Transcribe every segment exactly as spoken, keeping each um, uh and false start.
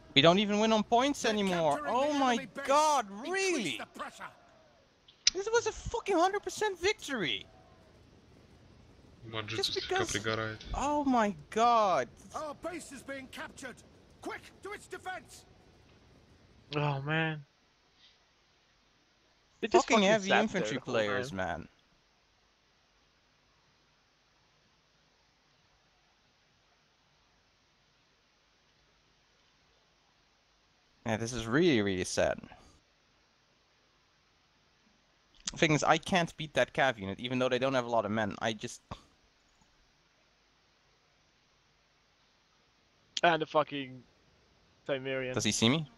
We don't even win on points anymore. Oh my god, really? This was a fucking one hundred percent victory. Маджитсу слегка пригорает. Oh my god. Our base is being captured. Quick to its defense. Oh man. They just Fucking fucking heavy sat infantry there the whole players, time. man. Yeah, this is really, really sad. The thing is, I can't beat that cav unit, even though they don't have a lot of men. I just... And the fucking Cimerian. Does he see me?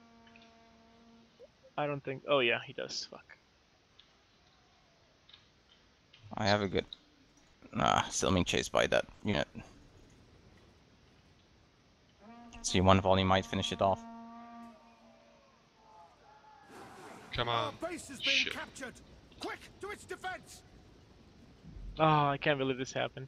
I don't think. Oh yeah, he does. Fuck. I have a good... Nah, still being chased by that unit. See, one volley might finish it off. Come on. Our base is being captured. Quick to its defense. Oh, I can't believe this happened.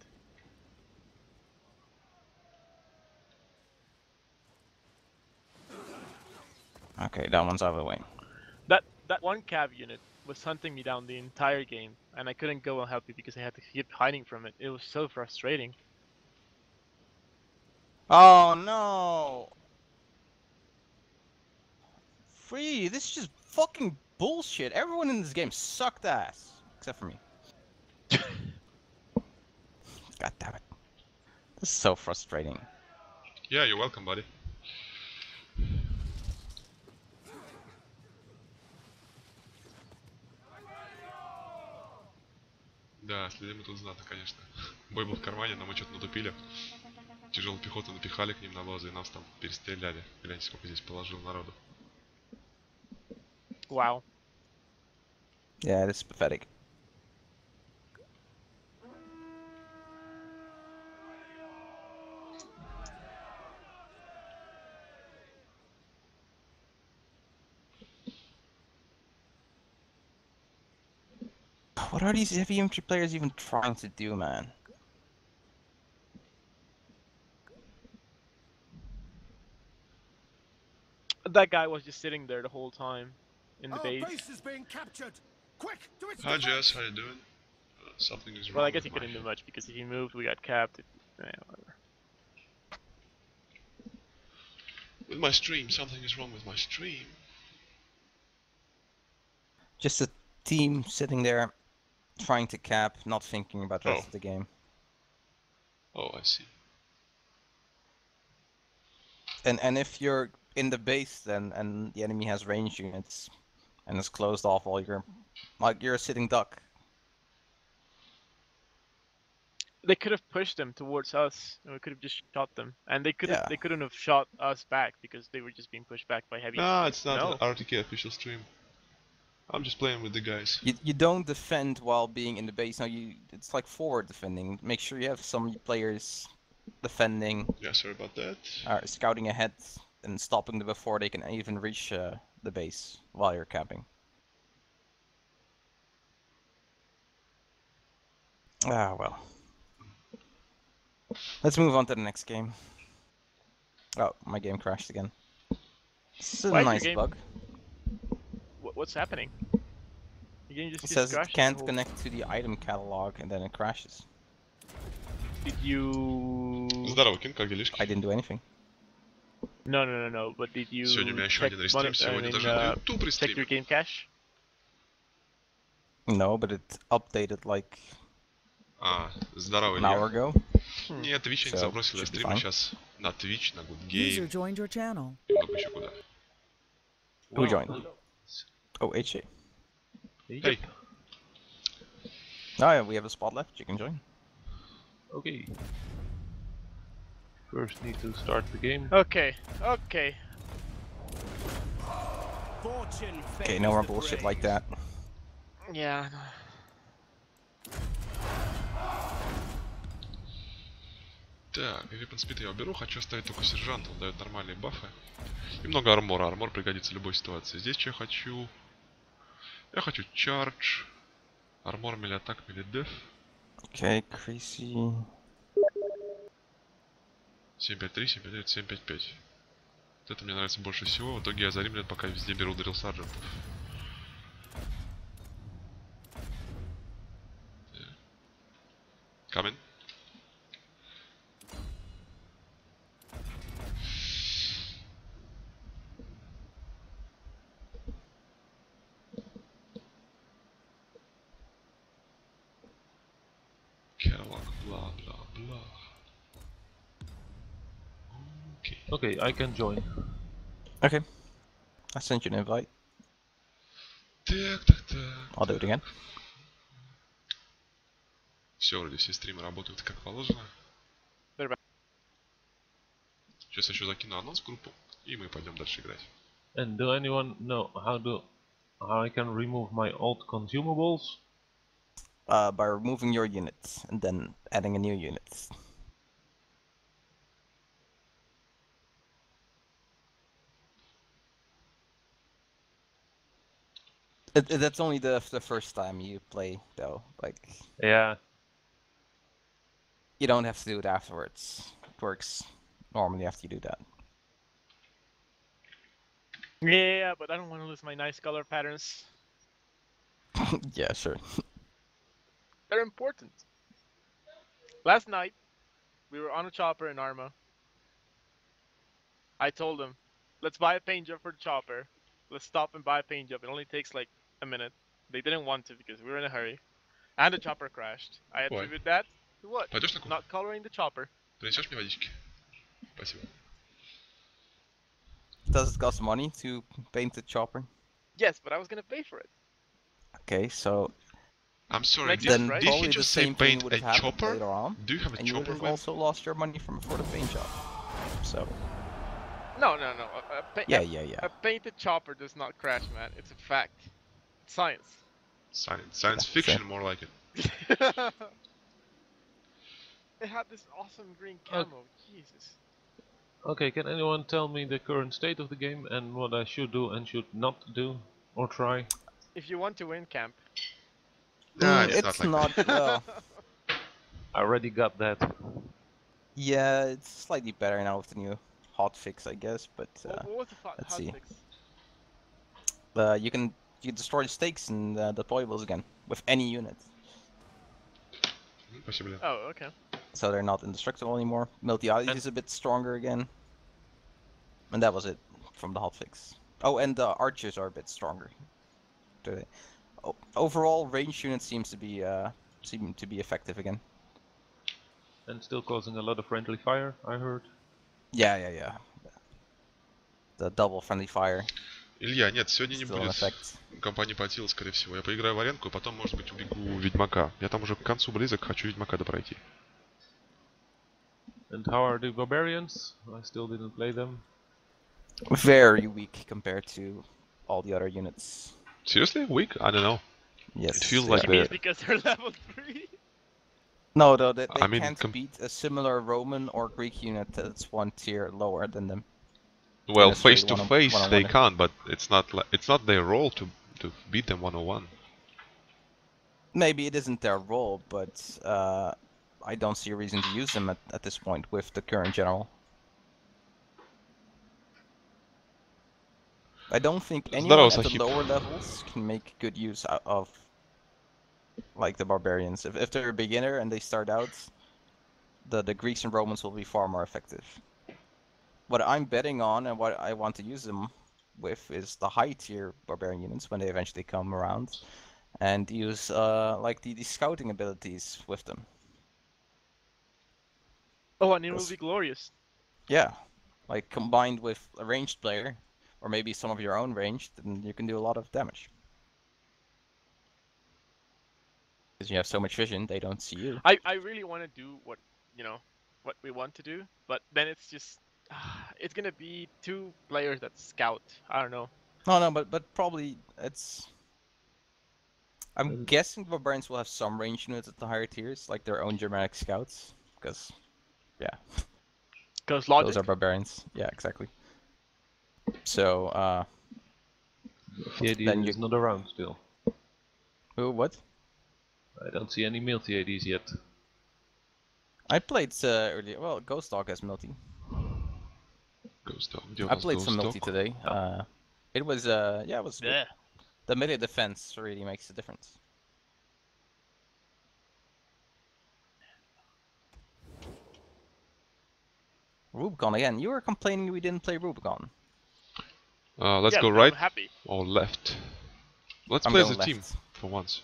Okay, that one's out of the way. That that one cav unit was hunting me down the entire game, and I couldn't go and help you because I had to keep hiding from it. It was so frustrating. Oh no! Free, this is just fucking bullshit. Everyone in this game sucked ass. Except for me. God damn it. This is so frustrating. Yeah, you're welcome, buddy. Да, следы мы тут знаты, конечно. Бой был в кармане, но мы что-то натупили. Тяжелую пехоту напихали к ним на базу и нас там перестреляли. Гляньте, сколько здесь положил народу. Wow. Yeah, this is pathetic. What are these heavy infantry players even trying to do, man? That guy was just sitting there the whole time in the Our base. base is being captured. Quick to its Hi defense. Jess, how you doing? Uh, something is wrong Well, I guess he with my... couldn't do much because if he moved, we got capped. Yeah, whatever. With my stream, something is wrong with my stream. Just a team sitting there, trying to cap, not thinking about the rest Oh. of the game. Oh, I see. And and if you're in the base then and the enemy has range units and has closed off all your, like you're a sitting duck. They could have pushed them towards us, and we could have just shot them. And they could have, Yeah. they couldn't have shot us back because they were just being pushed back by heavy. Nah, it's not No. an R T K official stream. I'm just playing with the guys. You you don't defend while being in the base. No, you it's like forward defending. Make sure you have some players defending, Yeah, sorry about that. uh, scouting ahead and stopping them before they can even reach uh, the base while you're camping. Ah well. Let's move on to the next game. Oh, my game crashed again. This is Why a is your nice game- bug. What, what's happening? The game just, It just says it crashed the can't whole- connect to the item catalog and then it crashes. Did you? Здорово, Кин, как делишки? I didn't do anything. No, no, no, no. But did you Сегодня у меня еще check, один рестрим, moni- I сегодня mean, даже uh, на YouTube check your рестримим. game cache? No, but it updated like А, здорово, an hour Илья. ago. Нет, Twitch они So, забросили should be стримы fine. сейчас на Twitch, на Good User Game joined your channel. и много еще куда. Who joined? Oh, H A. Hey, Oh yeah, we have a spot left. You can join. Okay. First need to start the game. Okay, okay. Fortune Okay, no more bullshit like that. Yeah. так, Weapon Speed я уберу, хочу оставить только сержанта, он дает нормальные бафы. И много армора, армор пригодится в любой ситуации. Здесь что я хочу? Я хочу Charge, армор, мили атак, мили деф. Okay, crazy. семь пять три, семь пять девять, семь пять пять. Вот это мне нравится больше всего. В итоге я за римлян пока везде беру дрил сарджентов. Coming. Catalog, blah blah blah. Okay. Okay, I can join. Okay. I sent you an invite. Так, так, так. I'll do it again. Все, вроде все стримы работают как положено. They're back. Сейчас я еще закину анонс в группу, и мы пойдем дальше играть. And do anyone know how do how I can remove my old consumables? Uh, by removing your units and then adding a new unit. It, it- that's only the the first time you play, though. Like, Yeah. you don't have to do it afterwards. It works normally after you do that. Yeah, but I don't want to lose my nice color patterns. Yeah, sure. They're important. Last night, we were on a chopper in Arma. I told them, let's buy a paint job for the chopper. Let's stop and buy a paint job. It only takes like a minute. They didn't want to because we were in a hurry. And the chopper crashed. I Why? attribute that to what? Пойдешь на кухню? Not coloring the chopper. Принесешь мне водички? Спасибо. Does it cost money to paint the chopper? Yes, but I was gonna pay for it. Okay, so I'm sorry, Makes did, sense, then right? did he probably the just say same thing paint would a have happened chopper? later on, Do you have a and you would chopper, have man? also lost your money from for the paint job. So No, no, no. A, a, pa- yeah, a, yeah, yeah. a painted chopper does not crash, man. It's a fact. It's science. Science, science Yeah, fiction, sure. more like it. It had this awesome green Okay. camo. Jesus. Okay, can anyone tell me the current state of the game and what I should do and should not do or try? If you want to win camp, Nah, Mm, it's, it's not like not well. I already got that. Yeah, it's slightly better now with the new hotfix, I guess. But uh, what, what was the hot, let's hot see. fix? uh, you can you destroy the stakes and uh, deployables again with any unit, that. Спасибо, Лен. Oh, okay. so they're not indestructible anymore. Miltiades And- is a bit stronger again, and that was it from the hotfix. Oh, and the archers are a bit stronger. today. O- overall, range unit seems to be uh, seem to be effective again. And still causing a lot of friendly fire, I heard. Yeah, yeah, yeah. The double friendly fire Илья, нет, сегодня не still in будет effect. компании по Тилу, скорее всего. Я поиграю в аренку, и потом, может быть, убегу в Ведьмака. Я там уже к концу близок, хочу Ведьмака допройти. And how are the barbarians? I still didn't play them. Very weak compared to all the other units. Seriously? Weak? I don't know. Yes. It feels they like are. Maybe the- it's because they're level three. No, though they, they I mean, can't com- beat a similar Roman or Greek unit that's one tier lower than them. Well, Yes, they face to one on- face one on they one. can't, but it's not like it's not their role to to beat them one on one. Maybe it isn't their role, but uh, I don't see a reason to use them at, at this point with the current general. I don't think anyone Здорово, at the Сахиб. lower levels can make good use o- of like the barbarians. If, if they're a beginner and they start out, the, the Greeks and Romans will be far more effective. What I'm betting on and what I want to use them with is the high tier barbarian units when they eventually come around, and use uh, like the, the scouting abilities with them. Oh, and it will Yes. be glorious. Yeah, like combined with a ranged player, or maybe some of your own ranged, then you can do a lot of damage. Because you have so much vision, they don't see you. I, I really want to do what, you know, what we want to do, but then it's just, it's gonna be two players that scout. I don't know. No, no, but but probably it's. I'm Um, guessing the barbarians will have some range units at the higher tiers, like their own Germanic scouts, because yeah, Because logic. those are barbarians. Yeah, exactly. So, uh, Miltiades Then you- is not around still. who, what? I don't see any Miltiades yet. I played uh, earlier. Well, Ghost Dog has multi. Ghost Dog. Где у I нас played some Ghost multi Dog? today. Uh, it was uh, yeah, it was good. Yeah. The melee defense really makes a difference. Rubicon again. You were complaining we didn't play Rubicon. Uh, let's yeah, go I'm right happy. or left. Let's I'm play as a going team left. for once.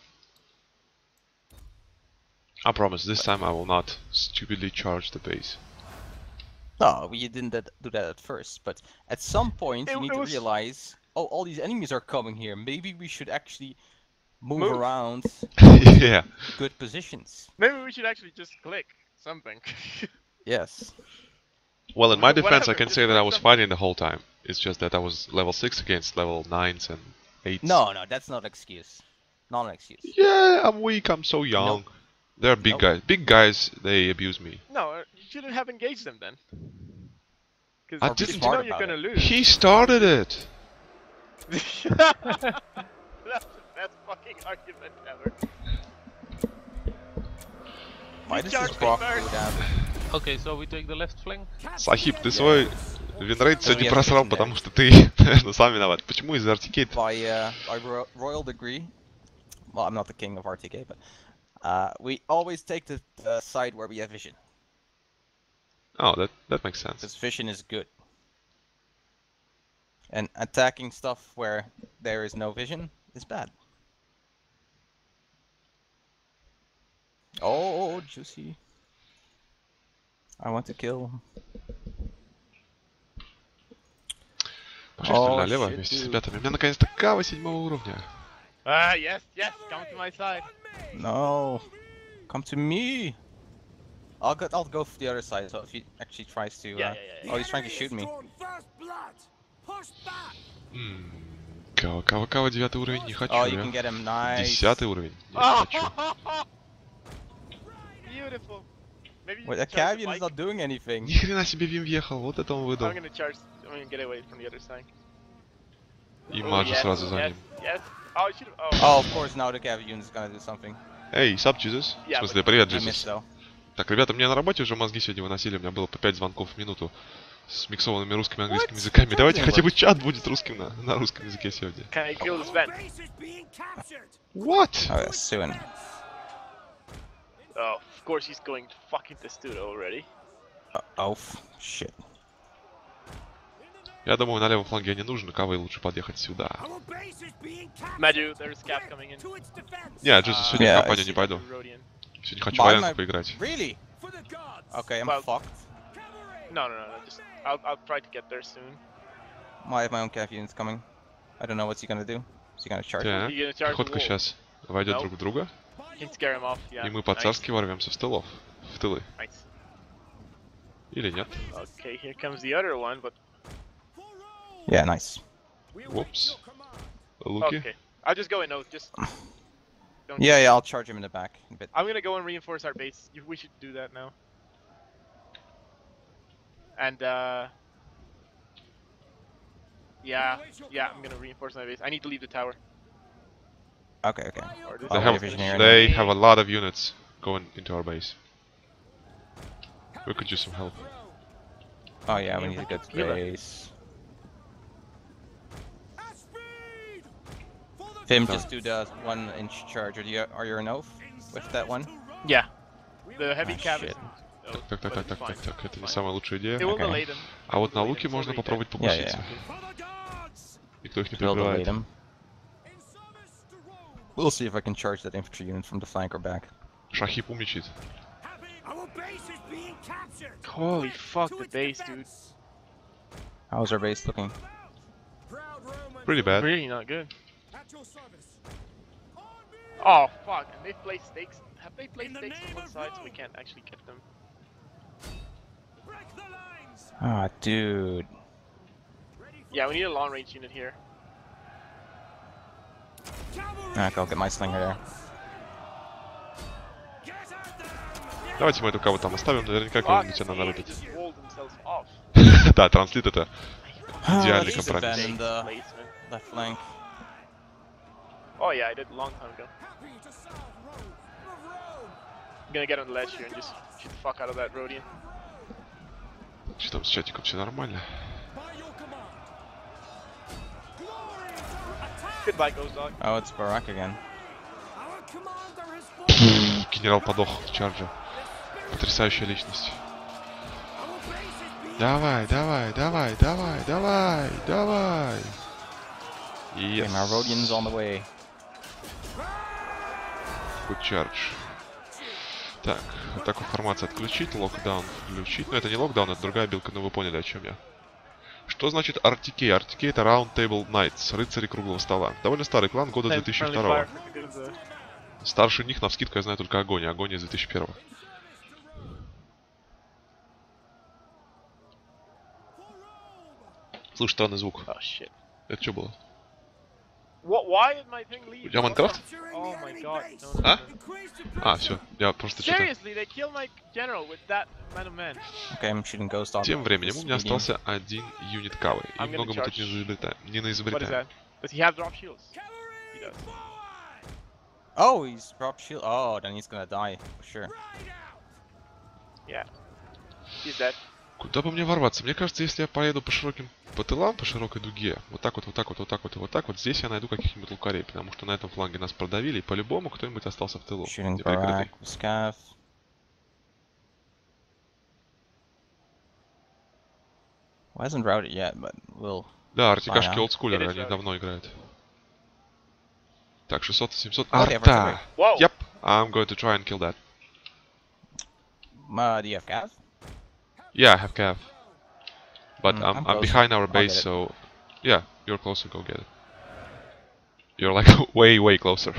I promise this time I will not stupidly charge the base. No, we didn't that- do that at first, but at some point It- you need it to was- realize, oh, all these enemies are coming here. Maybe we should actually move, Move. around Yeah. good positions. Maybe we should actually just click something. Yes. Well, in my defense, I Whatever, can just say that click I was something. fighting the whole time. It's just that I was level six against level nines and eights. No, no, that's not an excuse. Not an excuse. Yeah, I'm weak. I'm so young. They're big Nope. guys. Big guys, they abuse me. No, uh, you shouldn't have engaged them then. I Because didn't- you know Smart you're about gonna it. lose. He started it. That's the best fucking argument ever. Why You does charge this me Brock do first. that? Okay, so we take the left flank. Сахиб, ты свой винрейт сегодня я просрал, записан, да. потому что ты, наверное, сам виноват. Почему из-за артикейт? By uh, by ro royal degree. Well, I'm not the king of R T K, but uh, we always take the, the side where we have vision, Oh, that that makes sense. because vision is good. And attacking stuff where there is no vision is bad. Oh, juicy. I want to kill. Пошли Oh, налево shit, вместе с dude. ребятами. У меня наконец-то кава седьмого уровня. Ah, yes, yes, come to my side. No, come to me. I'll go. I'll go for the other side. So if he actually tries to, Yeah, uh, yeah, yeah, oh, he's trying to shoot me. Ммм, кава, кава, кава, девятый уровень, не хочу Oh, you я. can get him. Nice. Десятый уровень, не Oh, хочу. beautiful. Maybe you Wait, can the charge the Cavian is bike. not doing anything. Ни хрена себе Вим въехал, вот это он выдал. I'm gonna charge. I'm gonna get away from the other side. И Oh, Маджи yes, сразу за yes, ним. Yes. Oh, you should. Oh. Oh, of course now the Cavian is gonna do something. Эй, сап, Jesus. В Yeah, смысле, but- привет, I missed Jesus. though. Так, ребята, мне на работе уже мозги сегодня выносили, у меня было по пять звонков в минуту с миксованными русским и английским What? языками. That Давайте doesn't хотя бы work. чат будет русским на, на русском языке сегодня. Can I kill this vent? What? Oh, yes, soon. Oh, of course he's going to fucking Testudo already. Uh, oh, f- shit. Я думаю, на левом фланге не нужен, кавой лучше подъехать сюда. Madu, there's Cap coming in. Не, Jesus, сегодня Yeah, в I компанию see. не пойду. Rodian. Сегодня хочу Why am варианты I- поиграть. Really? Okay, I'm Well- fucked. No, no, no, no. Just I'll I'll try to get there soon. I have my own Cavians coming. I don't know what's he gonna do. Is he gonna charge? Так, You gonna charge the пехотка wall? сейчас войдет No. друг в друга, Can scare him off. Yeah. и мы nice, по-царски ворвемся в тылов. В тылы. Nice. Или нет? Okay, here comes the other one, but Yeah, nice. Упс. Луки. okay. I'll just go in. No, just. Don't Yeah, yeah, I'll charge him in the back a bit. I'm gonna go and reinforce our base. You- We should do that now. And uh. Yeah, yeah, I'm gonna reinforce my base. I need to leave the tower. Okay, okay. Or this They Oh, have, division here. they have a lot of units going into our base. We could use some help. Oh yeah, we need a good Heal it. base. Vim, just do the one inch charge. Are you, are you an oath with that one? Yeah. The heavy Ah, cav shit. is. Oh, Так, так, but так, it's так, fine. так, так, это не Fine. самая лучшая идея. It will Okay. delay them. А вот на Delay луке them, можно so they попробовать can- Yeah, покусить. yeah. Никто их не We'll delay прикрывает. them. We'll see if I can charge that infantry unit from the flank or back. Шахип умничает. Holy fuck, the base, dude. How's our base looking? Pretty bad. Really not good. Oh fuck, and they've placed stakes. Have they placed stakes on one side so we can't actually get them? Ah, dude. Yeah, we need a long range unit here. Okay, I'll get my slinger there. Давайте мы эту каву там оставим, наверняка Fuck, кого-нибудь она they нарубит. just walled themselves off. Да, транслит это Ah, идеальный let's компромисс. abandon the Placement. left flank. Oh yeah, I did a long time ago. I'm gonna get on the ledge here and just shoot the fuck out of that Rodian. Что там с чатиком, все нормально? Goodbye, Ghost Dog. Oh, it's Barak again. Our commander has fallen. Генерал подох в чарже. Потрясающая личность. Our base is being Давай, давай, давай, давай, давай, давай. Okay, my Yes. Rodian's on the way. Good charge. Так, атаку формации отключить, локдаун включить. Но это не локдаун, это другая билка, но вы поняли, о чем я. Что значит ар ти кей? ар ти кей это Round Table Knights, рыцари круглого стола. Довольно старый клан, года две тысячи Friendly второго. fire for the good, uh, Старше них, навскидку, я знаю только Агония. Агония из две тысячи первого. Слушай, странный звук. Oh shit. Это что было? What? Why did my thing У leave? тебя Майнкрафт? capturing Oh the my enemy god. base. No, no, А? no. Increase the А, все, я просто что-то... Seriously, they killed my general with that amount of men. Okay, I'm shooting Ghost Dog. Тем временем This у меня medium. остался один юнит кавы. И I'm gonna много мы тут charge. не изобретаем. Не What is наизобретаем. that? Does he have drop shields? Cavalry He does. forward. Oh, he's dropped shield. Oh, then he's gonna die for sure. Ride out. Yeah. He's dead. Куда бы мне ворваться? Мне кажется, если я поеду по широким по тылам, по широкой дуге, вот так вот, вот так вот, вот так вот и вот так вот, здесь я найду каких-нибудь лукарей, потому что на этом фланге нас продавили, и по-любому кто-нибудь остался в тылу. Shooting где прикрытый. Barak with Scav. Wasn't routed yet, but we'll. Да, артикашки Понятно. олдскулеры, It is они right. давно играют. Так, шестьсот и семьсот. Oh, they have Арта! Whoa! Yep, I'm going to try and kill that. Uh, do you have Cav? Yeah, I have Cav. But Mm, I'm, I'm I'm closer. behind our I'll base, get it. so... Yeah, you're closer, go get it. You're like way, way closer.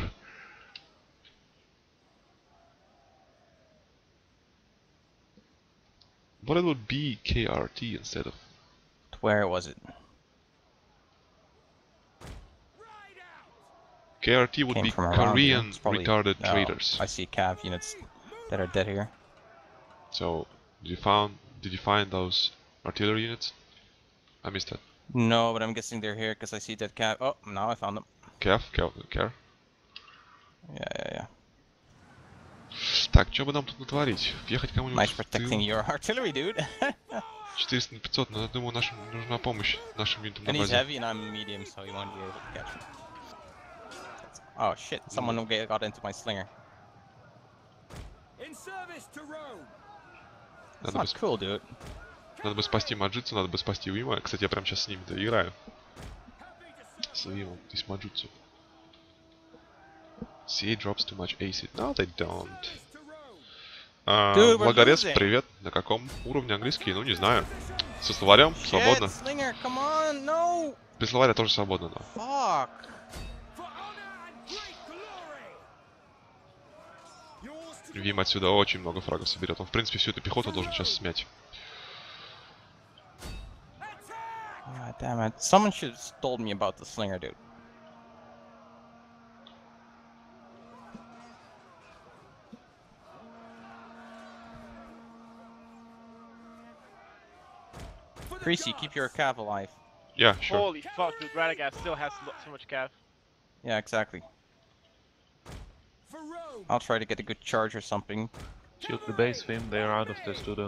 But it would be K R T instead of... Where was it? Ride out. K R T would Came be from around here. Korean It's probably- retarded Oh, traders. I see Cav units that are dead here. So, did you found did you find those artillery units? I missed that. No, but I'm guessing they're here because I see dead Cav. Oh, now I found them. Cav, Cav, Care. Yeah, yeah, yeah. Так, что бы нам тут натворить? Въехать кому-нибудь Nice в protecting тыл? your artillery, dude. четыреста на пятьсот, но я думаю, нашим нужна помощь нашим юнитам на And he's базе. heavy and I'm medium, so he won't be able to catch me. Oh shit, someone ga- got into my slinger. In service to Rome. That's Надо бы, not сп- cool, dude. надо бы спасти Маджитсу, надо бы спасти Уима. Кстати, я прямо сейчас с ними-то играю. С Уимом и с Маджитсу. C A drops too much acid. No, they don't. To Rome. А, Dude, we're Благорец, losing. привет. На каком уровне английский? Ну, не знаю. Со словарем? Shit, Свободно. slinger, come on, no! Без словаря тоже свободно, но. Fuck! For honor and great glory. Yours to Вим отсюда очень много фрагов соберет. Он, в принципе, всю эту пехоту должен сейчас смять. God damn it. Someone should have told me about the slinger, dude. for the Greasy, keep your Cav alive. Yeah, sure. Holy fuck, dude. Radagast still has lo- so much cav. Yeah, exactly. For Rome. I'll try to get a good charge or something. Shield the base, Vim, they are out of testudo.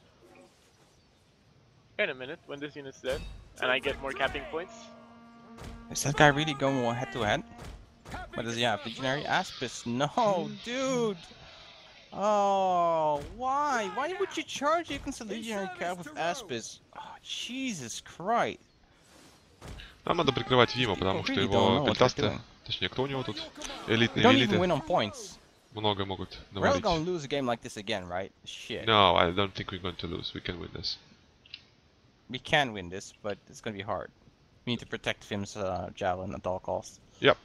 In a minute, when this unit's dead, and I get more capping points. Is that guy really going head to head? What does he have? Legionary Aspis? No, dude! Oh, why? Why would you charge against a Legionary Cav with Aspis? Oh, Jesus Christ. Нам надо прикрывать Вима, потому People что really don't его know what they're пельтастые... doing. Точнее, кто у него тут? We Элитные don't even элиты win on points. много могут We're all навалить. gonna lose a game like this again, right? Shit. No, I don't think we're going to lose. We can win this. We can win this, but it's gonna be hard. We need to protect Vim's uh, javelin at all costs. Yep.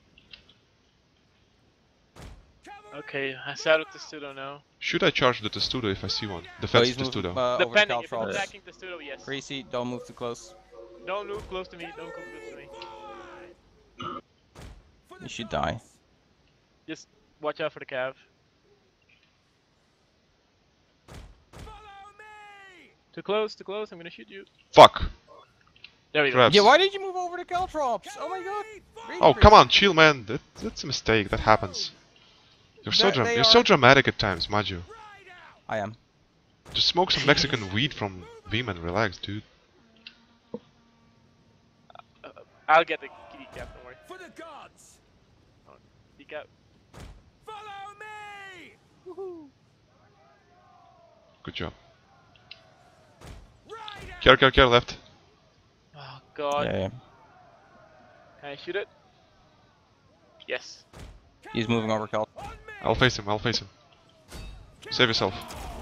Okay, I settled Testudo now. Should I charge the Testudo if I see one? Oh, Defense he's moved, Testudo. uh, over to Depending, if it's Caltrops. attacking Testudo, yes. Greasy, don't move too close. Don't move close to me, don't come close to me. For the You should die. Just watch out for the cav. Follow me. Too close, too close, I'm gonna shoot you. Fuck! There we go. Traps. Yeah, why did you move over to Caltrops? Oh my god! Really, Oh, Greasy? come on, chill, man. That, that's a mistake. That happens. You're so They- dram- they You're so are- dramatic at times, Maju. Ride out. I am. Just smoke some Mexican weed from Vim and relax, dude. I'll get the decap, don't worry. For the gods! Decap. Follow me! Good job. Rider! Care, care, care, left. Oh god. Yeah, yeah. Can I shoot it? Yes. He's moving over, Cal. On me! I'll face him, I'll face him. Save yourself.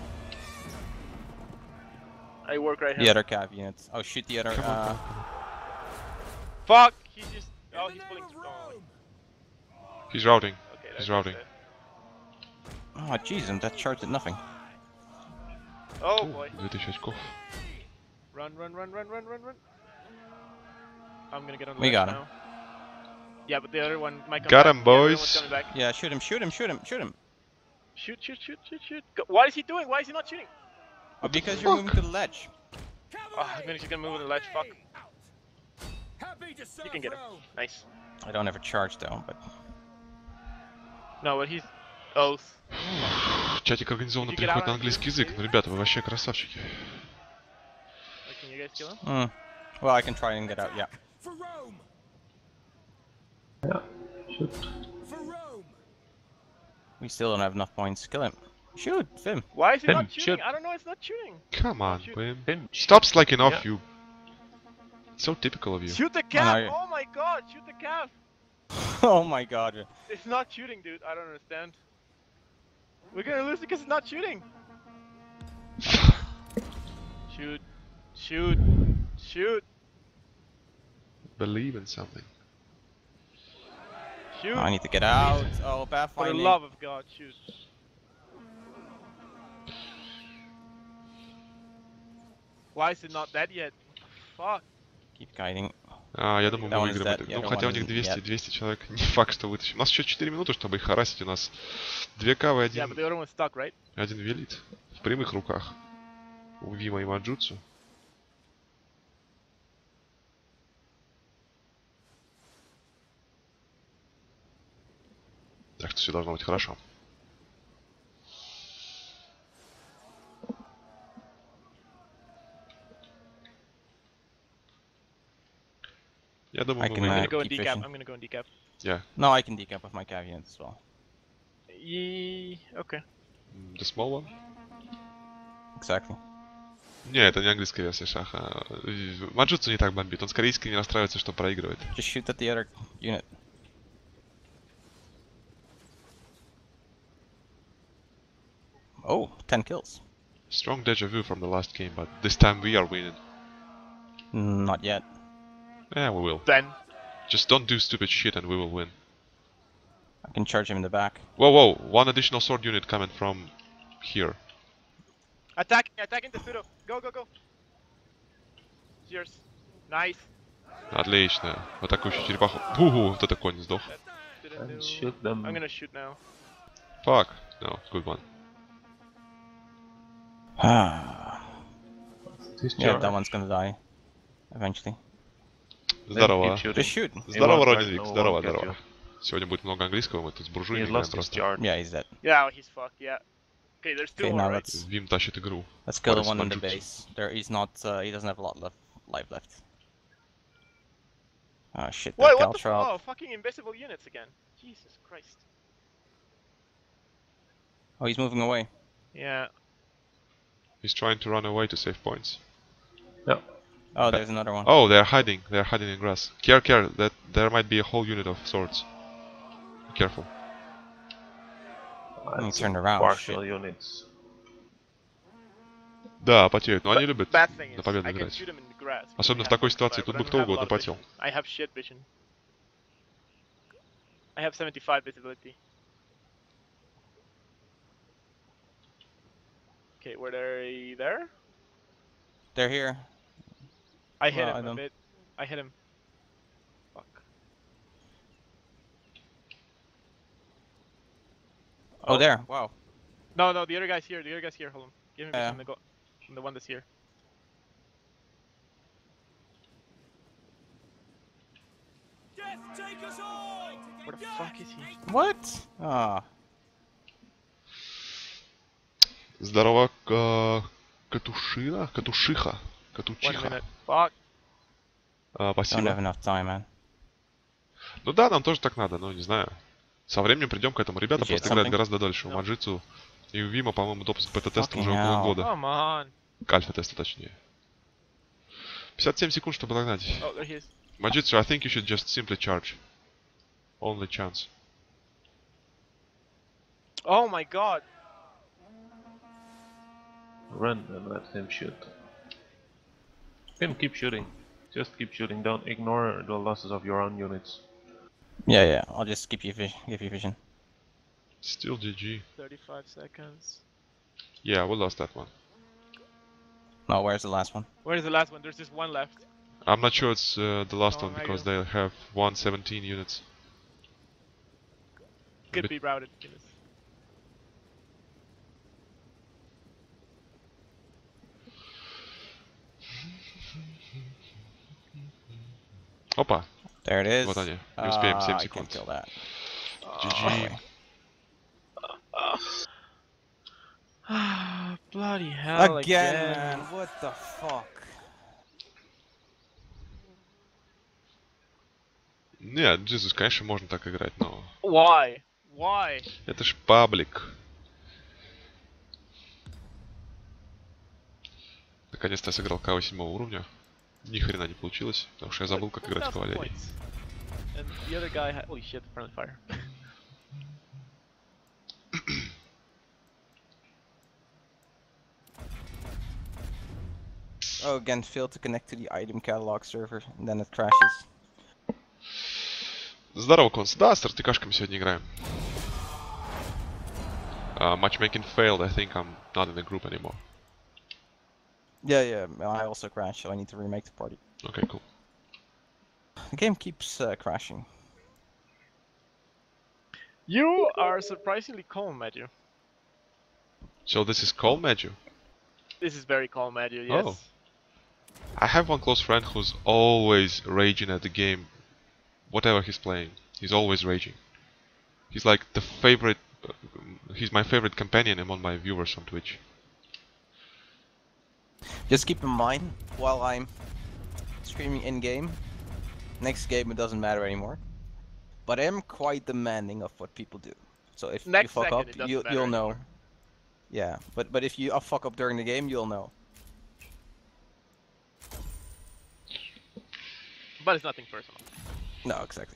I work right here. The other cav units. Oh, shoot the other. Uh, Fuck! He's just. In Oh, the he's name pulling. of Oh, Rome! He's routing. okay, He's that's routing. dead. oh, jeez, and that charge did nothing. Oh boy. две тысячи очков. Run, run, run, run, run, run, run. I'm gonna get on the We ledge got him. now. Yeah, but the other one might come Got back. him, Yeah, the other one's boys. coming back. Yeah, shoot him, shoot him, shoot him, shoot him. Shoot, shoot, shoot, shoot, shoot. Go. What is he doing? Why is he not shooting? Oh, because you're moving to the ledge. Oh, I'm gonna, he's gonna move with the ledge. Fuck. Happy to serve You can get him. Rome. Nice. I don't have a charge though, but No, but he's. Oath. Чатик организованно Did you get переходит out на on английский English? язык. Ну, ребята, вы вообще красавчики. Like, can you guys kill him? hmm. Well, I can try and get out. Yeah. For Rome! Yeah, shoot. For Rome! We still don't have enough points. Kill him. Shoot, Vim. Why is he Him, not shooting? shoot. I don't know. It's not shooting. Come on, Shoot. Wim. Him. Stop slacking off, Yeah. you. So typical of you. Shoot the no, calf! you- Oh my god! Shoot the calf! Oh my god. It's not shooting, dude. I don't understand. We're gonna lose because it's not shooting. Shoot. Shoot. Shoot. Believe in something. Shoot. I need to get out. Oh, bad For the finding. love of God, shoot. Why is it not dead yet? Fuck. Keep guiding. А, я думаю, That мы one is выиграем. dead. это. The Ну, other хотя у one них isn't двести, yet. двести человек, не факт, что вытащим. У нас еще четыре минуты, чтобы их харасить. У нас две кавы, Yeah, but один, the other one's stuck, right? один велит. В прямых руках. У Вима и Маджутсу. Так что все должно быть хорошо. Я думаю, I мы can, I'm uh, gonna выиграем. go in keep decap. fishing. I'm gonna go in decap. Yeah. No, I can decap with my cav units as well. Yee. Okay. М, The small one? Exactly. Не, это не английская версия шаха. Э, Маджутсу не так бомбит. Он скорее искренне расстраивается, что проигрывает. Just shoot at the other unit. Oh, ten kills. Strong deja vu from the last game, but this time we are winning. Not yet. Yeah, we will. Then. Just don't do stupid shit and we will win. I can charge him in the back. Whoa, whoa! One additional sword unit coming from here. Attack! Attacking the pseudo! Go, go, go! It's yours. Nice. Отлично. Атакующий черепаху. Угу, вот это конь сдох. Didn't And do- shoot them. I'm gonna shoot now. Fuck. No, good one. Ah. This Yeah, charge. that one's gonna die. Eventually. Then Здорово. keep shooting. Just shoot. Здорово, won't hurt, Родин Вик. no Здорово, one get здорово. Сегодня будет много английского, мы тут с He буржуями has играем lost his просто. charge. Yeah, he's dead. Yeah, he's fucked, yeah. Okay, there's two Okay, more, now right? let's Вим тащит игру. let's kill the Boris one in the Manjutsu. base. There, he's not. Uh, he doesn't have a lot left life left. Oh shit! Wait, That what the Caltrop. f- Oh, fucking invisible units again. Jesus Christ. Oh, he's moving away. Yeah. He's trying to run away to save points. Yeah. Oh, there's another one. Oh, they're hiding. They're hiding in grass. Care, care. That there might be a whole unit of swords. Be careful. He It's turned around. partial Shit. units. Да, потеют. Но они любят Bad thing на is, победу I can играть. shoot him in the grass. because Особенно I в have такой forty-five, ситуации. Тут but I бы don't кто have a угодно lot of потел. vision. I have shit vision. I have seventy-five visibility. Okay, were they there? They're here. I hit Well, I him a don't- bit. I hit him. Fuck. Oh, there. Wow. No, no, the other guy's here. The other guy's here. Hold on. Give him Yeah. vision. The, go- from the one that's here. Death take us all! Where the fuck is he? What? Ah. Здорово, Ка- Катушина? Катушиха? One Катучиха. minute. Fuck. А, Don't have спасибо. enough time, man. Ну да, нам тоже так надо, но не знаю. Со временем придем к этому. Ребята Did you просто hit играют something? гораздо дольше. У No. Маджитсу и у Вима, по-моему, допуск бета-теста Fucking уже около hell. года. Come on. К альфа-тесту точнее. пятьдесят семь секунд, чтобы догнать. Oh, there he is. Маджитсу, I think you should just simply charge. Only chance. Oh my god. Run and let him shoot. Him keep shooting. Just keep shooting. Don't ignore the losses of your own units. Yeah, yeah. I'll just keep you vi give you vision. Still G G. thirty-five seconds. Yeah, we lost that one. No, where's the last one? Where's the last one? There's just one left. I'm not sure it's uh, the last Oh, one there because you they have one seventeen units. Could Bit- be routed. Goodness. Опа, There it is. вот они. Не успеем, семь Ah, I секунд. can't kill that. G G. Anyway. Bloody hell Again, again. man. What the fuck? Нет, Джизус, конечно, можно так играть, но... Why? Why? Это ж паблик. Наконец-то я сыграл КВ седьмого уровня. Ни хрена не получилось, потому что я забыл, как играть в one thousand кавалерии. points. And the other guy had. Holy shit, friendly fire. Oh, again, failed to connect to the item catalog server, and then it crashes. Здорово, Конс. Да, с артикашками сегодня играем. Uh, matchmaking failed. I think I'm not in the group anymore. Yeah, yeah. I also crashed, so I need to remake the party. Okay, cool. The game keeps uh, crashing. You are surprisingly calm, Matthew. So this is called Maju. This is very calm, Matthew. Yes. Oh. I have one close friend who's always raging at the game. Whatever he's playing, he's always raging. He's like the favorite. Uh, he's my favorite companion among my viewers on Twitch. Just keep in mind, while I'm streaming in-game, next game it doesn't matter anymore. But I am quite demanding of what people do. So if Next you fuck second up, it doesn't you, matter you'll know. anymore. Yeah, but but if you uh, fuck up during the game, you'll know. But it's nothing personal. No, exactly.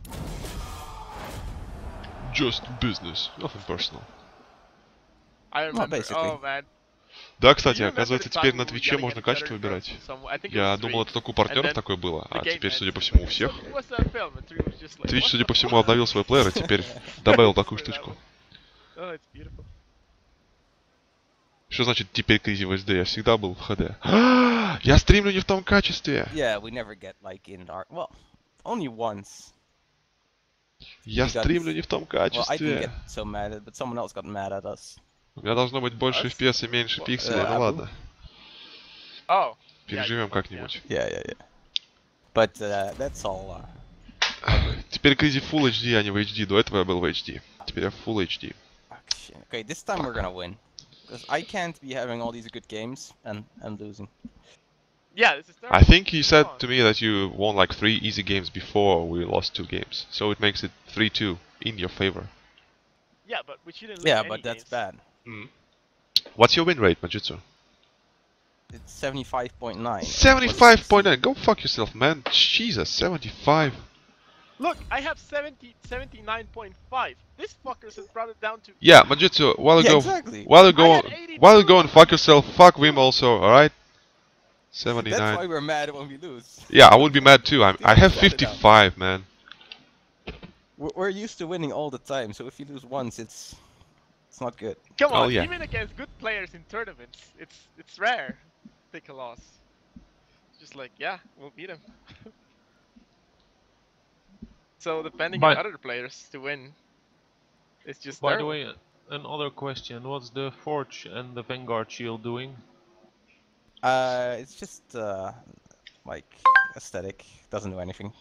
Just business, nothing personal. I remember. basically. Oh man. Да, Do кстати, you remember оказывается, the теперь time на we were Твиче yelling можно at качество better выбирать. girls? Some- I think it Я was думал, three. это только у And партнеров then такое было, the а game теперь, судя ends. по всему, у всех. So, what's that film? And three was just like, Twitch, what судя the по всему, fuck? обновил свой плеер и теперь добавил такую штучку. Oh, it's beautiful. Что значит теперь Crazy в эйч ди? Я всегда был в эйч ди. Я стримлю не в том качестве! Yeah, we never get like in dark. Well, only once. Я You got- стримлю не в том Well, I didn't качестве! get so mad at, but someone else got mad at us. У меня должно быть больше Us? эф пи эс и меньше Well, пикселей, uh, ну ладно. Oh. Переживем Yeah, как-нибудь. Yeah, yeah, yeah. But uh, that's all. Uh, Теперь Crazy Full эйч ди, а не в эйч ди. До этого я был в эйч ди. Теперь я Full эйч ди. fuck, shit. Okay, this time we're gonna win. Because I can't be having all these good games and, and losing. Yeah, this is terrible. I think you said Come on. to me that you won like three easy games before we lost two games. So it makes it three two in your favor. Yeah, but we shouldn't lose Yeah, any but that's games. bad. What's your win rate, Majutsu? It's seventy-five point nine. seventy-five point nine. Go fuck yourself, man. Jesus, seventy-five. Look, I have seventy, seventy-nine point five. This fuckers has brought it down to. Yeah, Majutsu, while you Yeah, go, exactly. while you go, I had eighty-two. while you go and fuck yourself, fuck Wim also, alright? That's why seventy-nine. we're mad when we lose. Yeah, I would be mad too. I'm, I have Shut it down. fifty-five, man. We're, we're used to winning all the time, so if you lose once, it's it's not good. Come Oh, on, yeah. even against good players in tournaments, it's it's rare to take a loss. It's just like, yeah, we'll beat them. So depending By- on other players to win, it's just By the terrible. way, another question: what's the Forge and the Vanguard shield doing? Uh, it's just uh, like aesthetic. Doesn't do anything.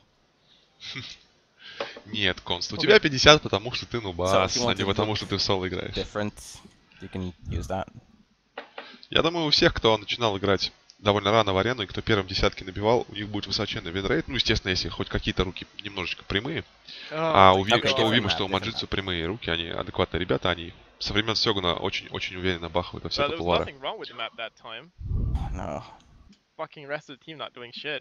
Нет, Конст, у тебя пятьдесят, потому что ты нубас, So, if you а want не to потому look что ты в соло играешь. Different. You can use that. Я думаю, у всех, кто начинал играть довольно рано в арену, и кто первым десятки набивал, у них будет высоченный винрейт. Ну, естественно, если хоть какие-то руки немножечко прямые. А Oh, у my Ви- Okay, что у different Вима, map, что у different Маджитсу прямые руки, они адекватные ребята, они со времен Сёгуна очень, очень уверенно бахают во все well, there was популары. nothing wrong with the map that time. No. Fucking rest of the team not doing shit.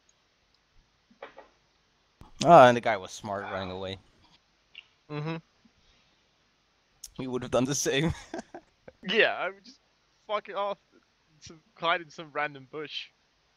Oh, and the guy was smart running away. Mm-hmm. We would have done the same. Yeah, I would just fucking off, some, hide in some random bush.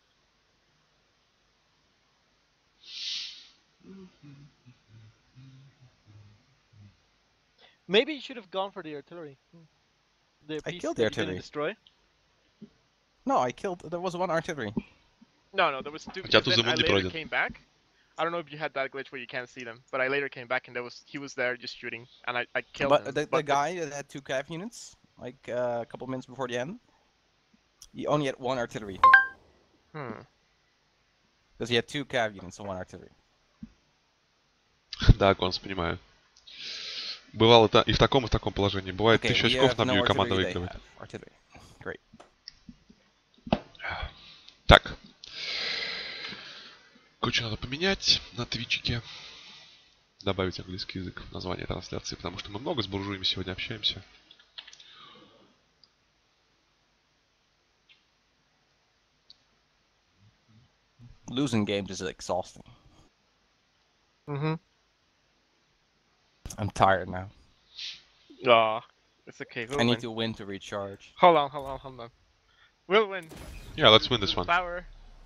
Maybe you should have gone for the artillery. Hmm. The I piece killed that the you didn't artillery. destroy. No, I killed. There was one artillery. No, no, there was two. Хотя Because then I Тузумун не later пройдет. came back. I don't know if you had that glitch where you can't see them, but I later came back and there was he was there just shooting, and I, I killed But him. the, the but guy that had two cav units, like uh, a couple minutes before the end, he only had one artillery. Hmm. Because he had two cav units and one artillery. Да, Конс, понимаю. Бывало та- и в таком, и в таком положении. Бывает, Okay, тысяча we очков have no набью, и команда artillery, they выигрывает. have artillery. Great. Так. Кое-что надо поменять на твичике. Добавить английский язык в название трансляции, потому что мы много с буржуями сегодня общаемся. Losing games is exhausting. Mm-hmm. I'm tired now. Ah, it's okay. We'll I need win. to win to recharge. Hold on, hold on, hold on. We'll win. Yeah, let's win this one. Power.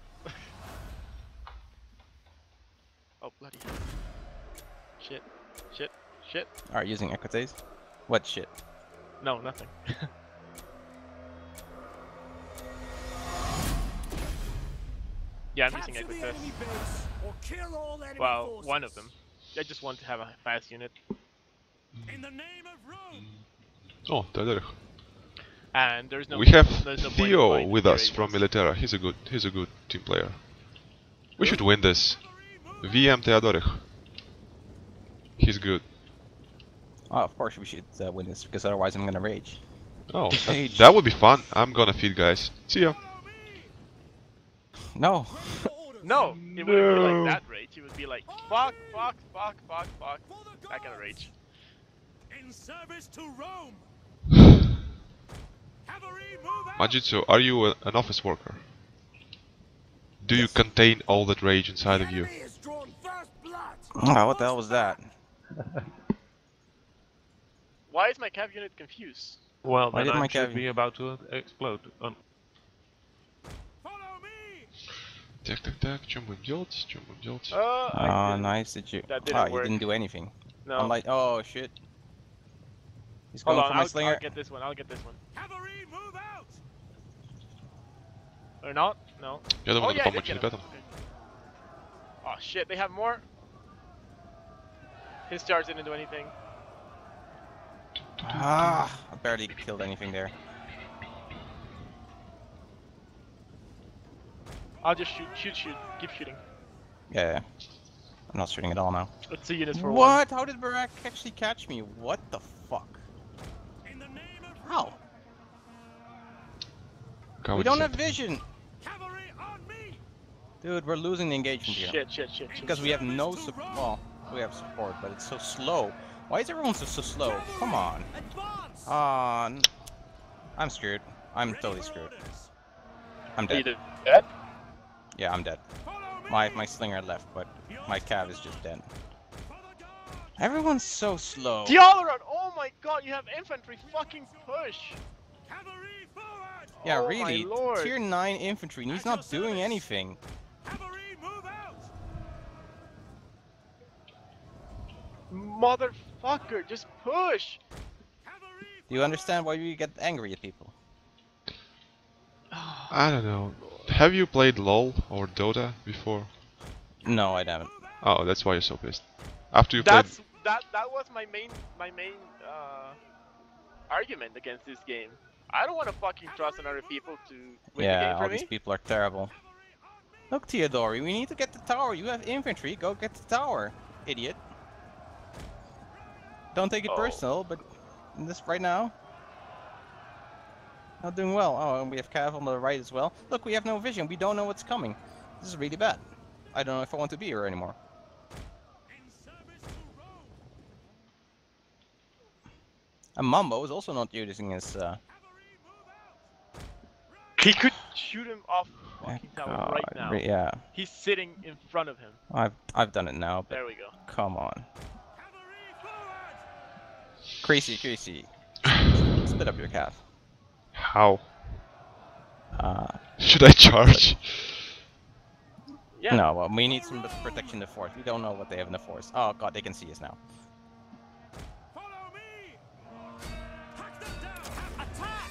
Oh bloody hell. Shit. Shit. Shit. Alright, using Equites. What shit? No, nothing. Yeah, I'm using Capture the Equites. enemy base or kill all enemy Well, forces. one of them. I just want to have a fast unit. In the name of Rome. О, Теодорих. And there's no We have there's no point in Theo buying with tier us eight from ones. Militera. He's a good, he's a good team player. We should win this. V M Teodorich. He's good. Oh, of course we should uh, win this, because otherwise I'm gonna rage. Oh, that, Rage. that would be fun. I'm gonna feed guys. See ya. No! No, it wouldn't be No. like that rage. It would be like fuck, fuck, fuck, fuck, fuck. For the That kind of rage. In service to Rome. Cavalry, move out. Majitsu, are you a, an office worker? Do you contain all that rage inside The of you? enemy has drawn first blood. Oh, what the hell was that? Why is my cav unit confused? Well, Why then did I my should cav- be about to explode. Um, Follow me. Так, так, так, что будем делать? Что будем делать? Uh, I Oh, didn't- nice. Did you? That didn't oh, you work. didn't do anything. No. Unlike, oh shit. He's Hold going on, for my I'll, slinger. I'll get this one. I'll get this one. Cavalry, move out. Or not? No. Я думаю, Oh надо yeah, I did помочь get him. ребятам. Okay. Oh shit, they have more. His charge didn't do anything. Ah, I barely killed anything there. I'll just shoot, shoot, shoot. Keep shooting. Yeah, yeah. I'm not shooting at all now. Let's see units for one. What? How did Barak actually catch me? What the fuck? In the name of How? Кого We don't have десятый? vision! cavalry on me. Dude, we're losing the engagement here. Shit, shit, shit, shit. Because we have no support. Well, we have support, but it's so slow. Why is everyone so, so slow? Come on. Advance. Ah, n- I'm screwed. I'm Ready totally for screwed. orders. I'm Are you dead. dead? Yeah, I'm dead. Follow me. My my slinger left, but my cav is just dead. For the guard. Everyone's so slow. Dialaran! Oh my god, you have infantry fucking push! Cavalry forward. Yeah, Oh my really. lord. Tier nine infantry, and he's At your not doing service. anything. Cavalry, move out. Motherfucker, just push! Cavalry. Do you understand why we get angry at people? I don't know. Have you played LOL or Dota before? No, I haven't. Move out. Oh, that's why you're so pissed. After you played... That's that that was my main my main uh argument against this game. I don't want to fucking trust on other people to win Yeah, the game all for these me. people are terrible. Look, Theodori, we need to get the tower. You have infantry. Go get the tower, idiot. Don't take it Oh. personal, but in this right now. Not doing well. Oh, and we have Cav on the right as well. Look, we have no vision. We don't know what's coming. This is really bad. I don't know if I want to be here anymore. And Mambo is also not using his. Uh... He could shoot him off the fucking God, tower right now. re- yeah, He's sitting in front of him. I've I've done it now, but There we go. come on. Crazy, crazy. Split up your Cav. How? Uh, Should I charge? Yeah. No, well, we need some protection in the force. We don't know what they have in the force. Oh god, they can see us now. Follow me! Hack them down! Attack!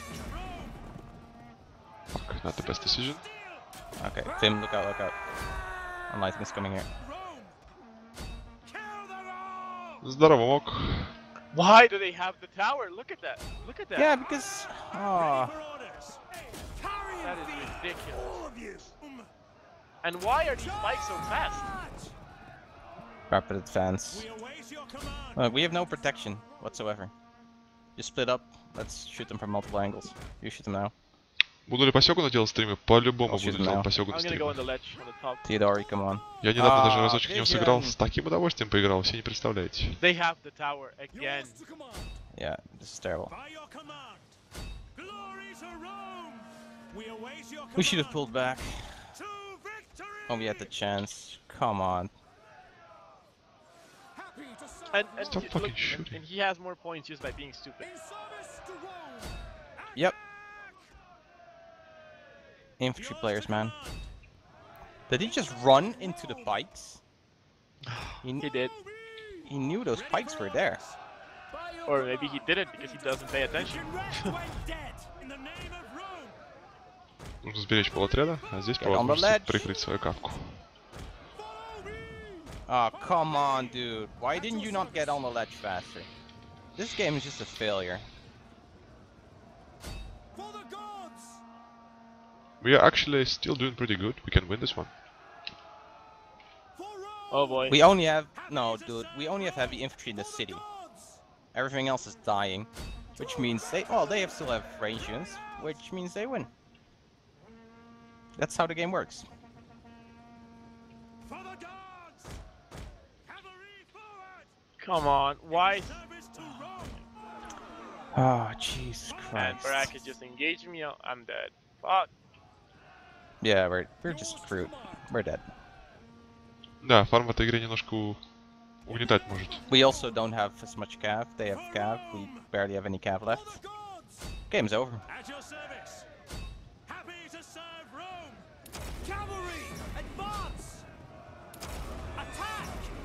Fuck, not the best decision. Okay, Tim, look out, look out. Enlightenment's coming here. Kill them all! Здорово, Мок. Why do they have the tower? Look at that. Look at that. Yeah, because. Oh, For orders! Carry That and is feed ridiculous. all of you! And why are these spikes so fast? Charge! rapid advance. We await your command! Look, we have no protection whatsoever. Just split up. Let's shoot them from multiple angles. You shoot them now. Буду ли по Сёгуну делать стримы? По-любому I'll shoot буду him now. делать по Сёгуну I'm gonna go on стримы. the ledge on the top. Theodori, come on. Я недавно даже А, разочек в него сыграл, Vision. с таким удовольствием поиграл, все не представляете. They have the tower again. Yours to command! Yeah, this is terrible. By your command! Glory to Rome! We await your command! We should have pulled back. To victory! Oh, we had the chance. Come on. Happy to serve And, and, Stop he- fucking look, shooting. and, and he has more points just by being stupid. in service to Rome! Yep. Infantry players, man. Did he just run into the pikes? He, He did. he knew those pikes were there. By your Or maybe he command, didn't because he doesn't pay we attention. can rest when dead in the name of Rome! Нужно сберечь полотряда, а здесь по Get on the возможности ledge. прикрыть свою кавку. Follow me! Oh, come on, dude. Why didn't you not get on the ledge faster? This game is just a failure. For the gods! We are actually still doing pretty good, we can win this one. For Rome! Oh boy. We only have... No, dude. We only have heavy infantry in the city. Gods! Everything else is dying. Which means they... Well, they have still have range units. Which means they win. That's how the game works. For the gods! Cavalry forward! Come on. Why? Service to Rome! Oh, Jesus And Christ. Baraka just engaged me. oh, I'm dead. Fuck. Yeah, we're, we're just screwed. We're dead. Да, фарм в этой игре немножко у- угнетать может. We also don't have as much cav. They have cav. We barely have any cav left. For the gods! Game's over. At your service! Happy to serve Rome! Cavalry! Advance! Attack!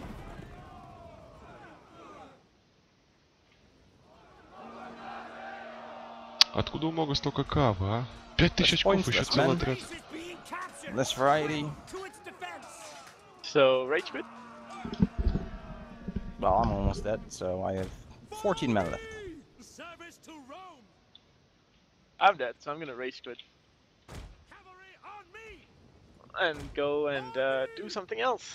Откуда у Мога столько кавы, а? Пять тысяч очков, points, еще that's целый man. отряд. Base is being captured! Less variety. To its defense! So, rage quit? Well, I'm almost dead, so I have fourteen men left. Service to Rome! I'm dead, so I'm gonna rage quit. Cavalry on me! And go and uh, do something else.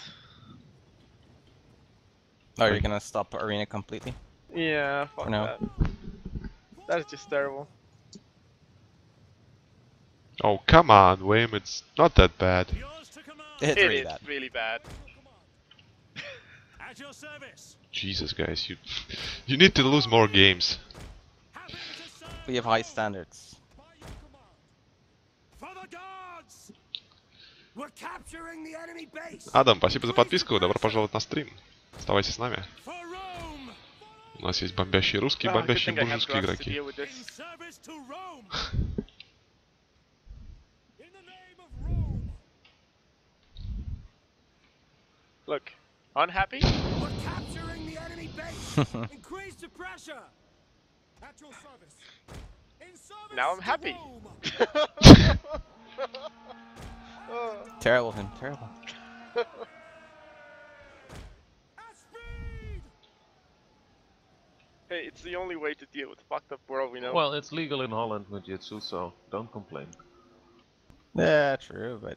Oh, you're gonna stop arena completely? Yeah, fuck now. that. That's just terrible. Oh, come on, Wayne, it's not that bad. Yours to command! It's It really is bad. really bad. At your service! Jesus, guys, you you need to lose more games. Happy to serve We have high standards. by your command! For the gods! We're capturing the enemy base! Адам, спасибо за подписку, добро пожаловать на стрим. Оставайся с нами. For Rome! У нас есть бомбящие русские, Ah, good бомбящие thing I have буржуйские Grux to игроки. deal with In this. service to Rome! In the name of Rome! Look, unhappy? We're capturing the enemy base! Increase the pressure! At your service! In service Now I'm to happy. Rome! Terrible him, terrible. At speed! Hey, it's the only way to deal with the fucked up world we know. Well, it's legal in Holland with Jitsu, so don't complain. Yeah, true, but...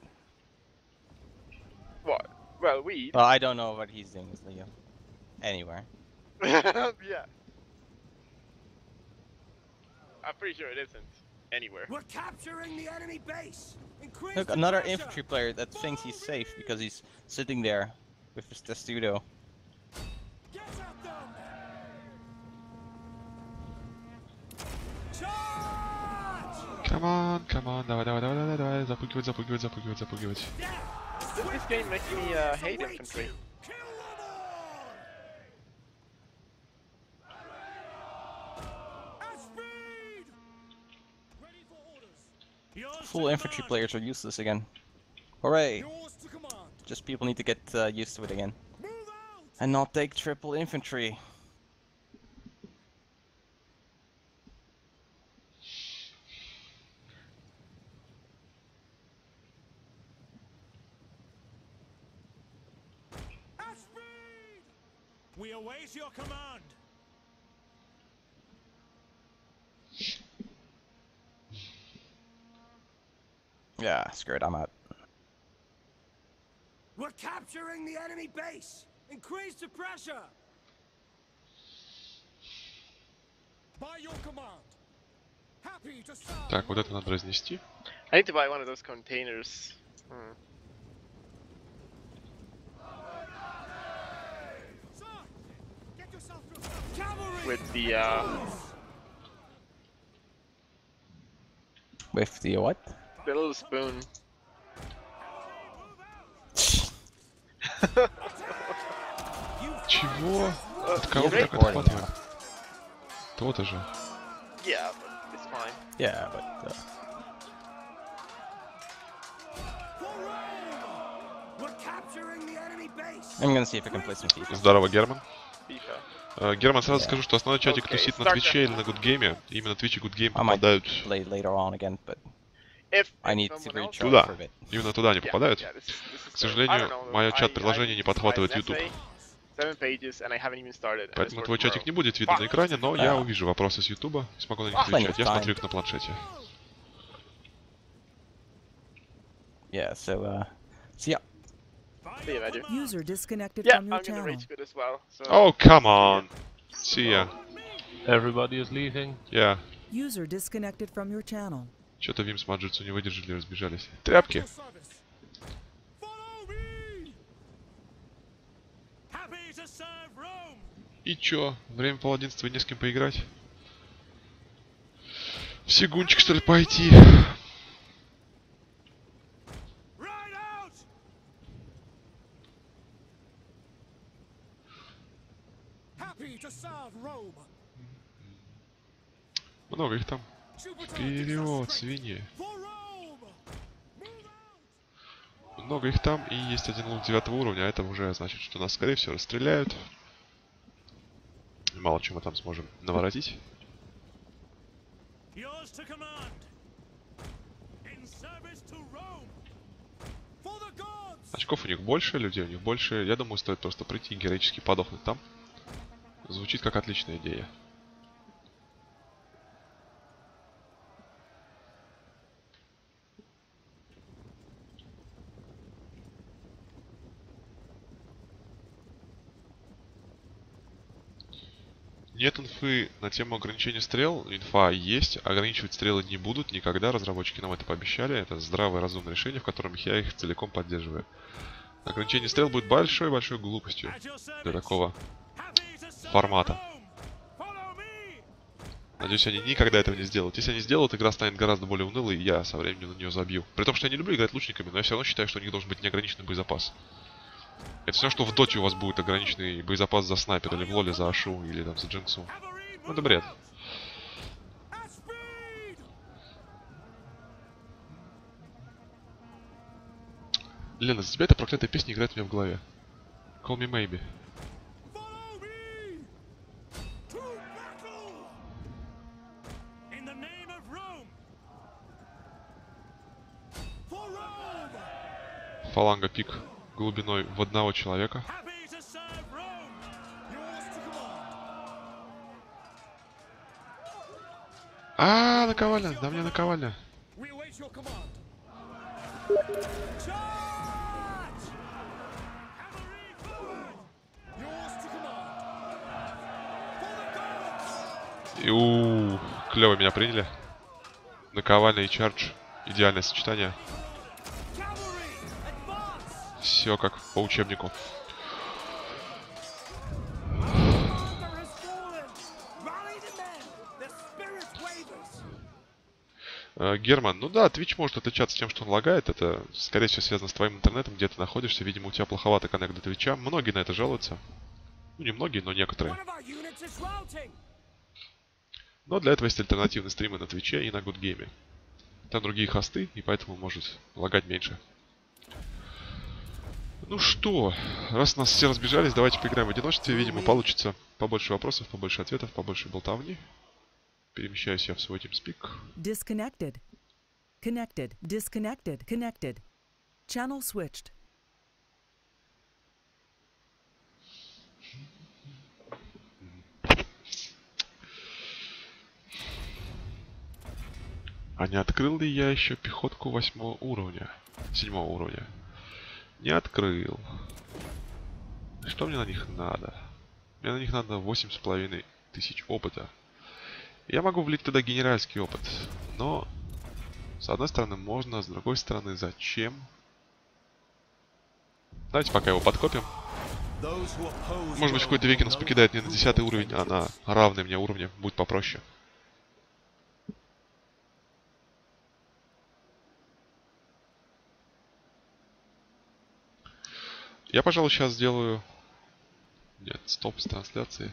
What? Well, we. Well, I don't know what he's doing with Leo. Anywhere. Yeah. I'm pretty sure it isn't anywhere. We're capturing the enemy base. Increase Look, the another pressure. infantry player that thinks he's safe because he's sitting there with his testudo. Get at them. Charge! Come on, come on, давай, давай, давай, давай, давай, запугивать, запугивать, запугивать, запугивать. Does this game make me uh, hate infantry? Kill them all. At speed. Ready for orders. Yours Full to infantry command. players are useless again. Hooray! Yours to command. Just people need to get uh, used to it again. Move out. And not take triple infantry. At speed. We await your command. Yeah, screw it, I'm out. We're capturing the enemy base. Increase the pressure. By your command. Happy to serve. Так, вот это надо разнести. I need to buy one of those containers. Hmm. Sir, get yourself to a cavalry. With the uh, With the what? the little spoon. Чего? От кого you так ready? отхватываем? То-то же. Yeah, but it's fine. Yeah, but... Uh... For Rome. We're capturing the enemy base. I'm gonna see if I can play some FIFA. Здорово, Герман. FIFA. Э, Герман, сразу Да. скажу, что основной чатик Окей, тусит на start Твиче that. или на Гудгейме. Именно Twitch и Гудгейм I might попадают... play later on again, but If, I if need to someone else- recharge Туда. for a bit. Именно туда они Yeah, попадают. yeah, this is- this is К the- I сожалению, don't know, мое I- чат-приложение I не just подхватывает tried YouTube. essay, seven pages, and I haven't even started, and it's Поэтому for твой чатик tomorrow. не будет видно на экране, но я Да. увижу вопросы с Ютуба и смогу на них Plenty отвечать. of Я time. смотрю их на планшете. Yeah, so, uh... So yeah. See you, Veggie. User disconnected Yeah, from I'm your gonna channel. rage quit as well. So Oh, come on! See ya. Everybody is leaving. Я. User disconnected from your channel. Что-то Вим с Маджицу не выдержали, разбежались. Тряпки! Your service. Follow me. Happy to serve Rome. И чё? Время пол одиннадцатого, не с кем поиграть? В Сегунчик, что ли, пойти? Right out. Happy to serve Rome. Много их там. Jupiter Вперед, gives us strength. свиньи. For Rome. Move out. Много их там, и есть один лут девятого уровня, а это уже значит, что нас, скорее всего, расстреляют. Мало чем мы там сможем наворотить. Yours to command. In service to Rome. For the gods. Очков у них больше, людей у них больше. Я думаю, стоит просто прийти и героически подохнуть там. Звучит как отличная идея. Нет инфы на тему ограничения стрел. Инфа есть. Ограничивать стрелы не будут никогда. Разработчики нам это пообещали. Это здравое, разумное решение, в котором я их целиком поддерживаю. Ограничение стрел будет большой-большой глупостью At your service. для такого Happy to serve формата. Rome. Follow me. Надеюсь, они никогда этого не сделают. Если они сделают, игра станет гораздо более унылой, и я со временем на нее забью. При том, что я не люблю играть лучниками, но я все равно считаю, что у них должен быть неограниченный боезапас. Это все, что в доте у вас будет ограниченный боезапас за снайпер, или в лоле за ашу, или там за джинсу. Cavalry. Ну, это бред. At speed. Лена, за тебя эта проклятая песня играет у меня в голове. Call me maybe. Follow me. To battle. In the name of Rome. For Rome. Фаланга пик глубиной в одного человека. Happy to serve Rome. Yours to command. А, наковальня, да мне наковальня. We await your command. Charge! Cavalry forward. Yours to command. For the gods. И у клево меня приняли. Наковальня и чардж. Идеальное сочетание. Cavalry, advance! Все как по учебнику. Commander has fallen! Rally the men! The spirit wavers! Э, Герман, ну да, Twitch может отличаться тем, что он лагает. Это, скорее всего, связано с твоим интернетом, где ты находишься. Видимо, у тебя плоховатый коннект до Твича. Многие на это жалуются. Ну, не многие, но некоторые. One of our units is routing! Но для этого есть альтернативные стримы на Твиче и на Гудгейме. Там другие хосты, и поэтому может лагать меньше. Ну что, раз нас все разбежались, давайте поиграем в одиночестве. Видимо, получится побольше вопросов, побольше ответов, побольше болтовни. Перемещаюсь я в свой TeamSpeak. Disconnected. Connected. Disconnected. Connected. Channel switched. А не открыл ли я еще пехотку восьмого уровня? Седьмого уровня. Не открыл. Что мне на них надо? Мне на них надо восемь с половиной тысяч опыта. Я могу влить туда генеральский опыт. Но, с одной стороны, можно, с другой стороны, зачем? Давайте пока его подкопим. Может быть, в какой-то веке нас покидает не на десятый уровень, а на равный мне уровне. Будет попроще. Я, пожалуй, сейчас сделаю... Нет, стоп с трансляцией.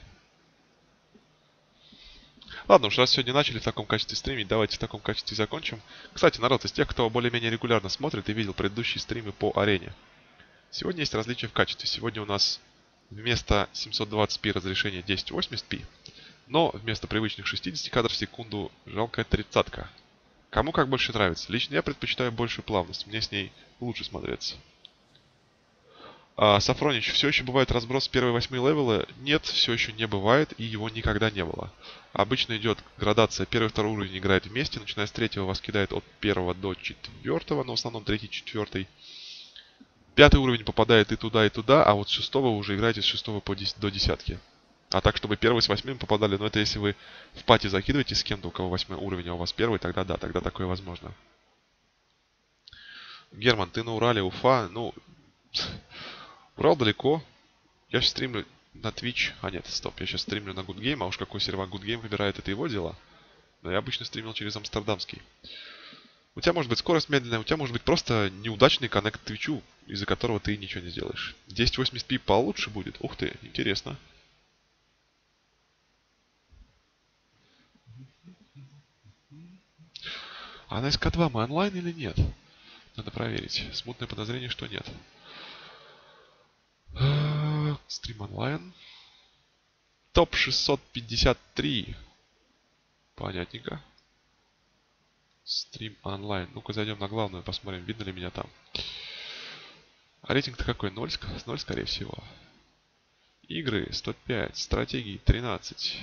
Ладно, уж раз сегодня начали в таком качестве стримить, давайте в таком качестве закончим. Кстати, народ, из тех, кто более-менее регулярно смотрит и видел предыдущие стримы по арене. Сегодня есть различия в качестве. Сегодня у нас вместо семьсот двадцать пи разрешение тысяча восемьдесят пи, но вместо привычных шестидесяти кадров в секунду жалкая тридцатка. Кому как больше нравится. Лично я предпочитаю большую плавность, мне с ней лучше смотреться. А, Сафронич, все еще бывает разброс первой восьмой левела? Нет, все еще не бывает, и его никогда не было. Обычно идет градация. Первый и второй уровень играет вместе, начиная с третьего вас кидает от первого до четвертого, но в основном третий, четвертый. Пятый уровень попадает и туда, и туда, а вот с шестого вы уже играете с шестого по десять, до десятки. А так, чтобы первый с восьмым попадали, но это если вы в пати закидываете с кем-то, у кого восьмой уровень, а у вас первый, тогда да, тогда такое возможно. Герман, ты на Урале, Уфа, ну... Урал далеко. Я сейчас стримлю на Twitch. А нет, стоп, я сейчас стримлю на Good Game, а уж какой сервак Good Game выбирает, это его дело. Но я обычно стримил через амстердамский. У тебя может быть скорость медленная, у тебя может быть просто неудачный коннект к Твичу, из-за которого ты ничего не сделаешь. тысяча восемьдесят пи получше будет? Ух ты, интересно. А на эс ка два мы онлайн или нет? Надо проверить. Смутное подозрение, что нет. Стрим онлайн. Топ шестьсот пятьдесят три. Понятненько. Стрим онлайн. Ну-ка зайдем на главную, посмотрим, видно ли меня там. А рейтинг-то какой? ноль, ноль, скорее всего. Игры сто пять. Стратегии тринадцать.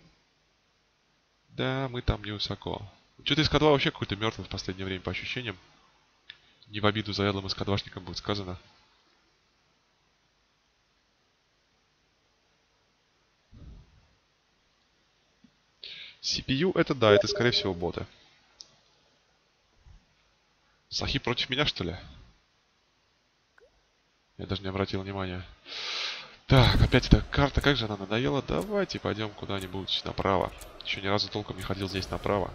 Да, мы там не высоко. Что-то эс ка два вообще какой-то мертвый в последнее время по ощущениям. Не в обиду заядлым эс ка двашникам будет сказано. си пи ю это да, это скорее всего боты. Сахи против меня, что ли? Я даже не обратил внимания. Так, опять эта карта, как же она надоела. Давайте пойдем куда-нибудь направо. Еще ни разу толком не ходил здесь направо.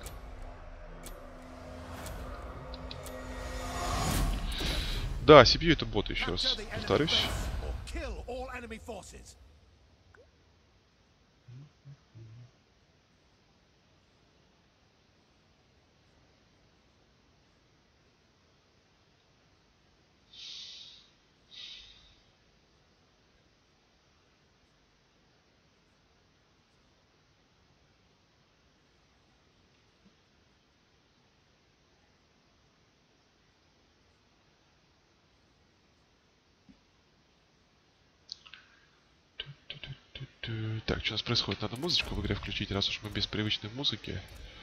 Да, си пи ю это боты, еще раз повторюсь. Так, что у нас происходит? Надо музычку в игре включить, раз уж мы без привычной музыки.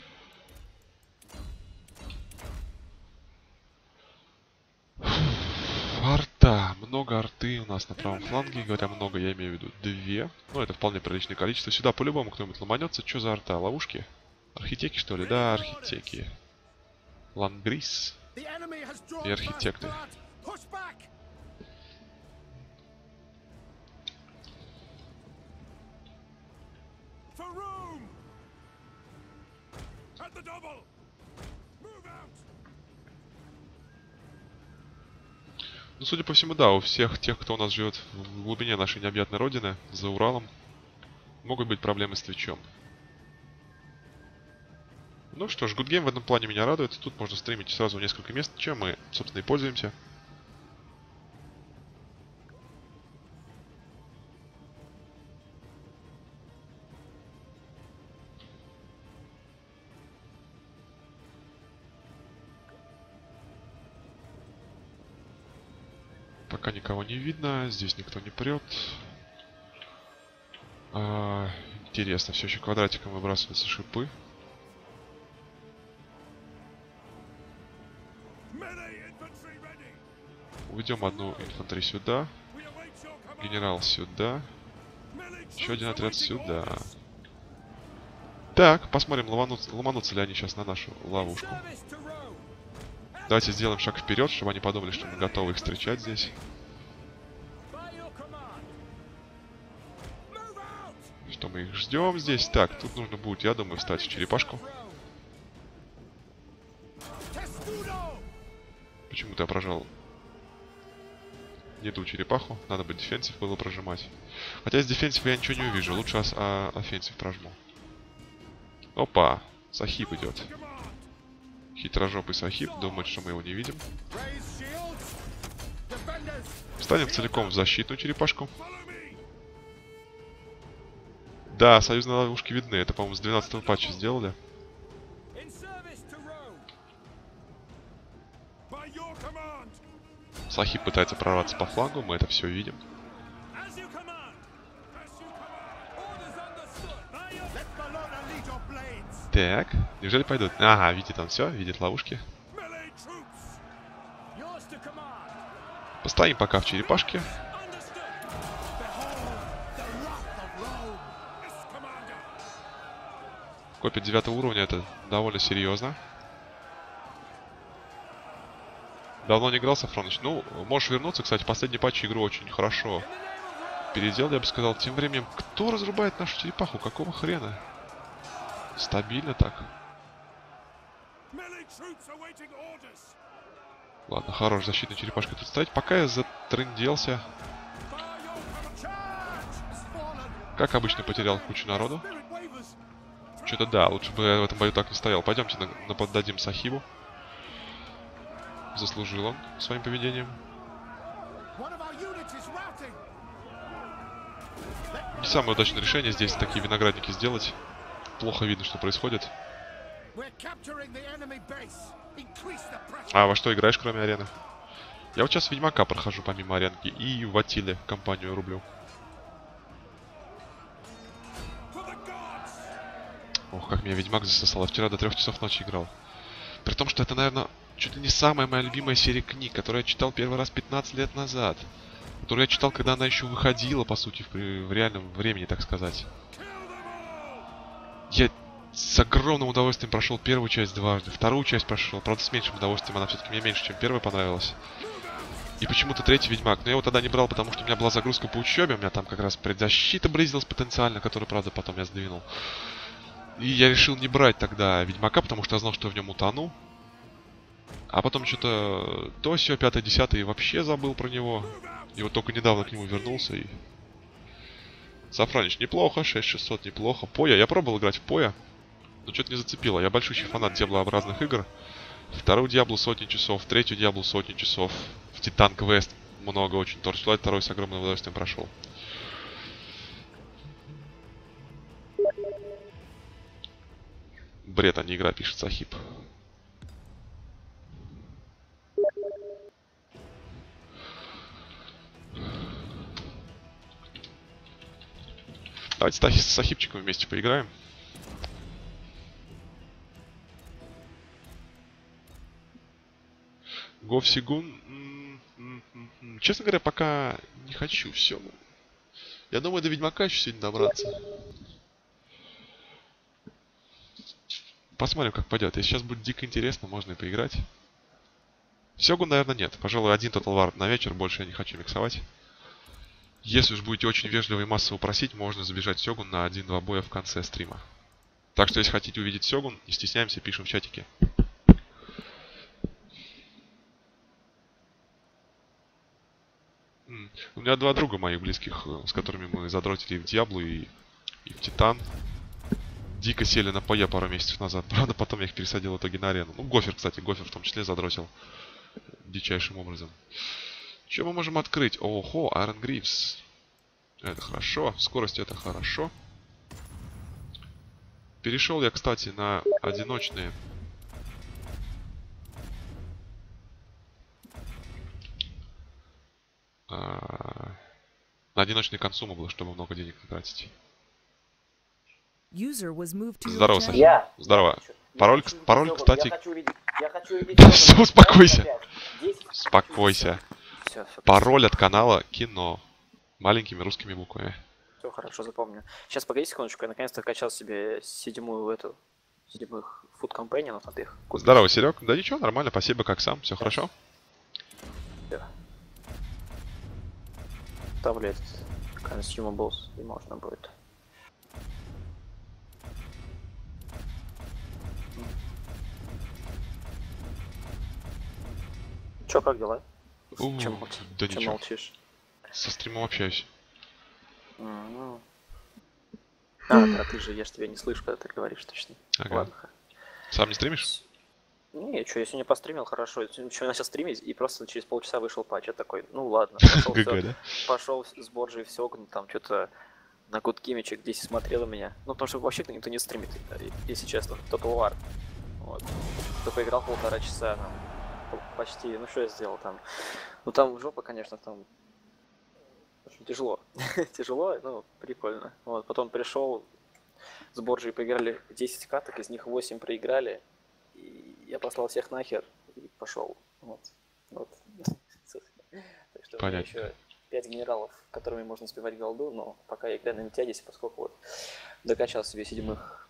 Арта. Много арты у нас на правом фланге. Говоря много, я имею в виду две. Ну, это вполне приличное количество. Сюда по-любому кто-нибудь ломанется. Что за арта? Ловушки? Архитеки, что ли? Да, архитеки. Лангрис The enemy has drawn и first архитекты. blood. Push back. For room. At the double. Move out. Ну, судя по всему, да, у всех тех, кто у нас живет в глубине нашей необъятной родины, за Уралом, могут быть проблемы с твичом. Ну что ж, Good Game в этом плане меня радует. Тут можно стримить сразу в несколько мест, чем мы, собственно, и пользуемся. Пока никого не видно, здесь никто не прет. А, интересно, все еще квадратиком выбрасываются шипы. Melee infantry ready. Уведем одну инфантри сюда, We await your command. генерал сюда, Melee еще один troops отряд awaiting сюда. orders. Так, посмотрим, ломанутся, ломанутся ли они сейчас на нашу ловушку. Service to Rome. Давайте сделаем шаг вперед, чтобы они подумали, что мы готовы их встречать здесь. By your command. Move out. Что мы их ждем здесь. Так, тут нужно будет, я думаю, встать в черепашку. Testudo. Почему-то я прожал не ту черепаху. Надо бы дефенсив было прожимать. Хотя из дефенсива я ничего не увижу. Лучше ос- а, офенсив прожму. Опа! Сахиб идет. Хитрожопый Сахиб думает, что мы его не видим. Raise shields. Defenders. Встанем целиком в защитную черепашку. Follow me. Да, союзные ловушки видны. Это, по-моему, с двенадцатого патча сделали. In service to Rome. By your command. Сахиб пытается прорваться по флангу. Мы это все видим. As you command. As you command. Orders understood. By your... Let Bologna lead your blades. Так, неужели пойдут? Ага, видит там все, видит ловушки. Melee troops. Yours to command. Постоим пока в черепашке. Understood. Behold the wrath of Rome. Yes, commander. Копия девятого уровня, это довольно серьезно. Давно не играл, Сафроныч. Ну, можешь вернуться. Кстати, последний патч игру очень хорошо переделал, я бы сказал. Тем временем, кто разрубает нашу черепаху? Какого хрена? Стабильно так. Melee troops awaiting orders. Ладно, хорош, защитная черепашка тут стоять. Пока я затрынделся, By your command. Charge has fallen. как обычно, потерял кучу народу. Spirit wavers. Что-то да, лучше бы я в этом бою так не стоял. Пойдемте на- наподдадим Сахибу. Заслужил он своим поведением. One of our units is routing. Не самое удачное решение здесь такие виноградники сделать. Плохо видно, что происходит. We're capturing the enemy base. Increase the pressure. А во что играешь, кроме арены? Я вот сейчас Ведьмака прохожу помимо аренки и в Атиле компанию рублю. For the gods. Ох, как меня Ведьмак засосал. Я вчера до трех часов ночи играл. При том, что это, наверное, чуть ли не самая моя любимая серия книг, которую я читал первый раз пятнадцать лет назад. Которую я читал, когда она еще выходила, по сути, в, в реальном времени, так сказать. Я с огромным удовольствием прошел первую часть дважды, вторую часть прошел, правда с меньшим удовольствием, она все-таки мне меньше, чем первая понравилась. И почему-то третий Ведьмак, но я его тогда не брал, потому что у меня была загрузка по учебе, у меня там как раз предзащита близилась потенциально, которую, правда, потом я сдвинул. И я решил не брать тогда Ведьмака, потому что я знал, что я в нем утону. А потом что-то то сё, пятое, десятое, и вообще забыл про него. И вот только недавно к нему вернулся и... Сафранич, неплохо, шесть шестьсот, неплохо. Поя, я пробовал играть в Поя, но что-то не зацепило. Я большущий фанат диаблообразных игр. Вторую Диаблу сотни часов, третью Диаблу сотни часов. В Титан Квест много очень. Торчлайт второй с огромным удовольствием прошел. Бред, а не игра, пишет Сахиб. Давайте с Сахибчиком вместе поиграем. Говсигун. Честно говоря, пока не хочу. Все. Я думаю, до Ведьмака еще сегодня добраться. Посмотрим, как пойдет. Если сейчас будет дико интересно, можно и поиграть. Сёгун, наверное, нет. Пожалуй, один Total War на вечер, больше я не хочу миксовать. Если уж будете очень вежливо и массово просить, можно забежать Сёгун на один-два боя в конце стрима. Так что, если хотите увидеть Сёгун, не стесняемся, пишем в чатике. М, У меня два друга моих близких, э, с которыми мы задротили и в Диаблу, и, и в Титан. Дико сели на ПЕ пару месяцев назад. Правда, потом я их пересадил в итоге на арену. Ну, Гофер, кстати, Гофер в том числе задротил дичайшим образом. Что мы можем открыть? Ого, Iron Greaves. Это хорошо. Скорость это хорошо. Перешел я, кстати, на одиночные. А, на одиночный консумаблы, чтобы много денег не тратить. User was moved to your Здорово, channel. Софи. Я. Здорово. Я хочу- я Пароль, хочу увидеть пароль, Сёгун, кстати... Я хочу увидеть, я хочу увидеть Да Сёгун. всё, успокойся. десять. Успокойся. Все, все. Пароль от канала Кино. Маленькими русскими буквами. Все хорошо, запомню. Сейчас погоди секундочку, я наконец-то качал себе седьмую эту, седьмых Food Companion, надо их купить. Здорово, Серег. Да ничего, нормально, спасибо, как сам. Все хорошо? Ставлю этот Consumables, и можно будет. Чё, как дела? У, Чем, молчишь? да Чем ничего. молчишь? Со стримом общаюсь. М. А, да, ты же, я ж тебя не слышу, когда ты говоришь, точно. Ага. Ладно. ха. Сам не стримишь? Не, что, я сегодня постримил, хорошо. Я сегодня начал стримить, и просто через полчаса вышел патч. Я такой, ну ладно, пошел, ГГ, всё, да? пошел с Борджей в Сёгун, там что-то на Гудкимичек десять смотрел меня. Ну, потому что вообще никто не стримит, э, если честно. Total War. Вот. То поиграл полтора часа, ну, почти. Ну, что я сделал там? Ну, там жопа, конечно, там очень тяжело. Тяжело, ну, прикольно. Вот, потом пришел, с Борджей поиграли десять каток, из них восемь проиграли. И я послал всех нахер и пошел. Вот. Вот. Так что у меня Понятно. еще пять генералов, которыми можно сбивать голду, но пока я играю на Митядисе, поскольку вот докачал себе седьмых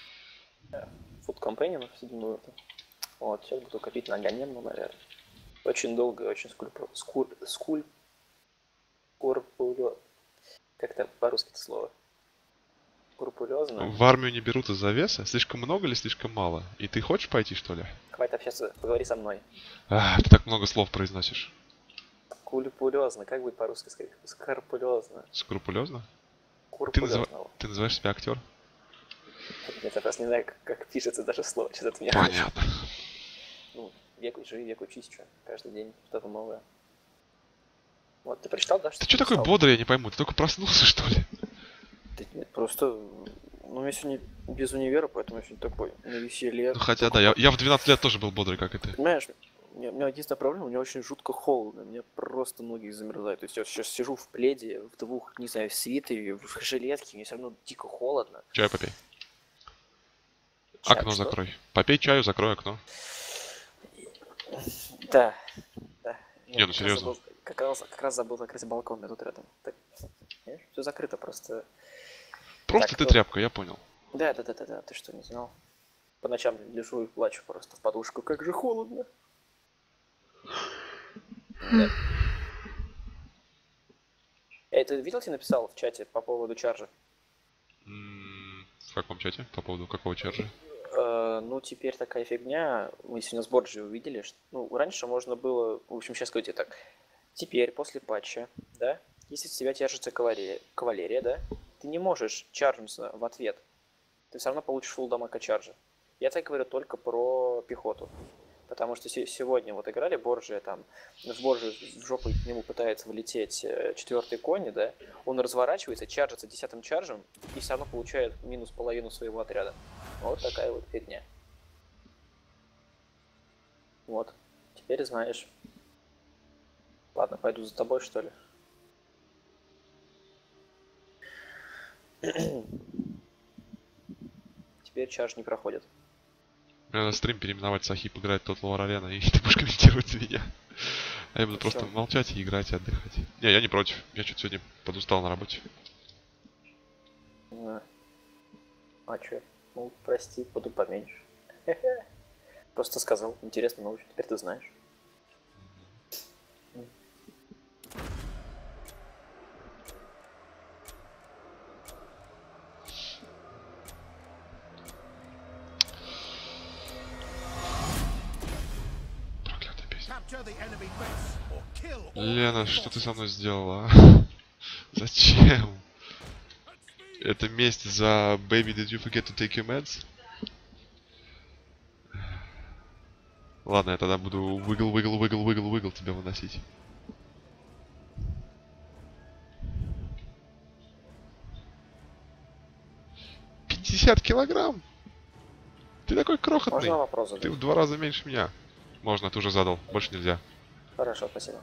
Food Companion, седьмую. Вот, сейчас буду копить на Аганемну, наверное. Очень долго и очень скульпу... скуль... скуль... скурпулё... Как-то по-русски это слово. Скрупулезно. В армию не берут из-за веса? Слишком много или слишком мало? И ты хочешь пойти, что ли? Хватит общаться, поговори со мной. А, ты так много слов произносишь. Скульпулезно, как будет по-русски сказать? Скрупулезно. Скрупулезно? Ты, Скрупулезно. называ- ты называешь себя актер? Нет, я просто не знаю, как, как пишется даже слово. Что-то от меня. Понятно. Ну, век живи, век учись, что. Каждый день что-то новое. Вот, ты прочитал, да? Ты что такой бодрый, я не пойму. Ты только проснулся, что ли? Да нет, просто... Ну, я сегодня без универа, поэтому я сегодня такой на веселье. Ну хотя да, я, я в двенадцать лет тоже был бодрый, как и ты. Понимаешь, у меня, у меня единственная проблема, у меня очень жутко холодно, мне просто ноги замерзают. То есть я сейчас сижу в пледе, в двух, не знаю, в свитере, в жилетке, мне все равно дико холодно. Чай попей. Чай, Окно что? закрой. Попей чаю, закрой окно. Да, да. Не, ну как раз серьезно. забыл- Как раз, как раз забыл закрыть балкон, я тут рядом. Так, все закрыто просто. Просто Так, ты ну- тряпка, я понял. Да, да, да, да, да, ты что, не знал? По ночам лежу и плачу просто в подушку, как же холодно. Да. Эй, ты видел, тебе написал в чате по поводу чаржа? М, В каком чате? По поводу какого чаржа? Э, ну, теперь такая фигня. Мы сегодня с Борджи увидели, что... Ну, раньше можно было... В общем, сейчас говорите так. Теперь, после патча, да, если с тебя держится кавалерия, кавалерия, да, ты не можешь чаржиться в ответ. Ты все равно получишь фулл дамага чаржа. Я так говорю только про пехоту. Потому что се- сегодня вот играли Борджи, там, в Борджи в жопу к нему пытается влететь э, четвертый кони, да, он разворачивается, чаржится десятым чаржем и все равно получает минус половину своего отряда. Вот такая вот фигня. Вот. Теперь знаешь. Ладно, пойду за тобой, что ли. Теперь чарж не проходит. Мне надо стрим переименовать, Сахип играет Total War Arena, и ты будешь комментировать за меня. А я буду просто Хорошо. молчать и играть, и отдыхать. Не, я не против. Я что-то сегодня подустал на работе. А, а чё? Ну, прости, буду поменьше. Просто сказал. Интересно, новость. Теперь ты знаешь. Проклятая песня. Capture the enemy base or kill all Лена, enemy что ты со forces. мной сделала? а? Зачем? Это месть за Baby, did you forget to take your meds? Ладно, я тогда буду выгл, выгл, выгл, выгл, выгл тебя выносить. пятьдесят килограмм! Ты такой крохотный. Можно вопрос Ты задать? в два раза меньше меня. Можно, ты уже задал. Больше нельзя. Хорошо, спасибо.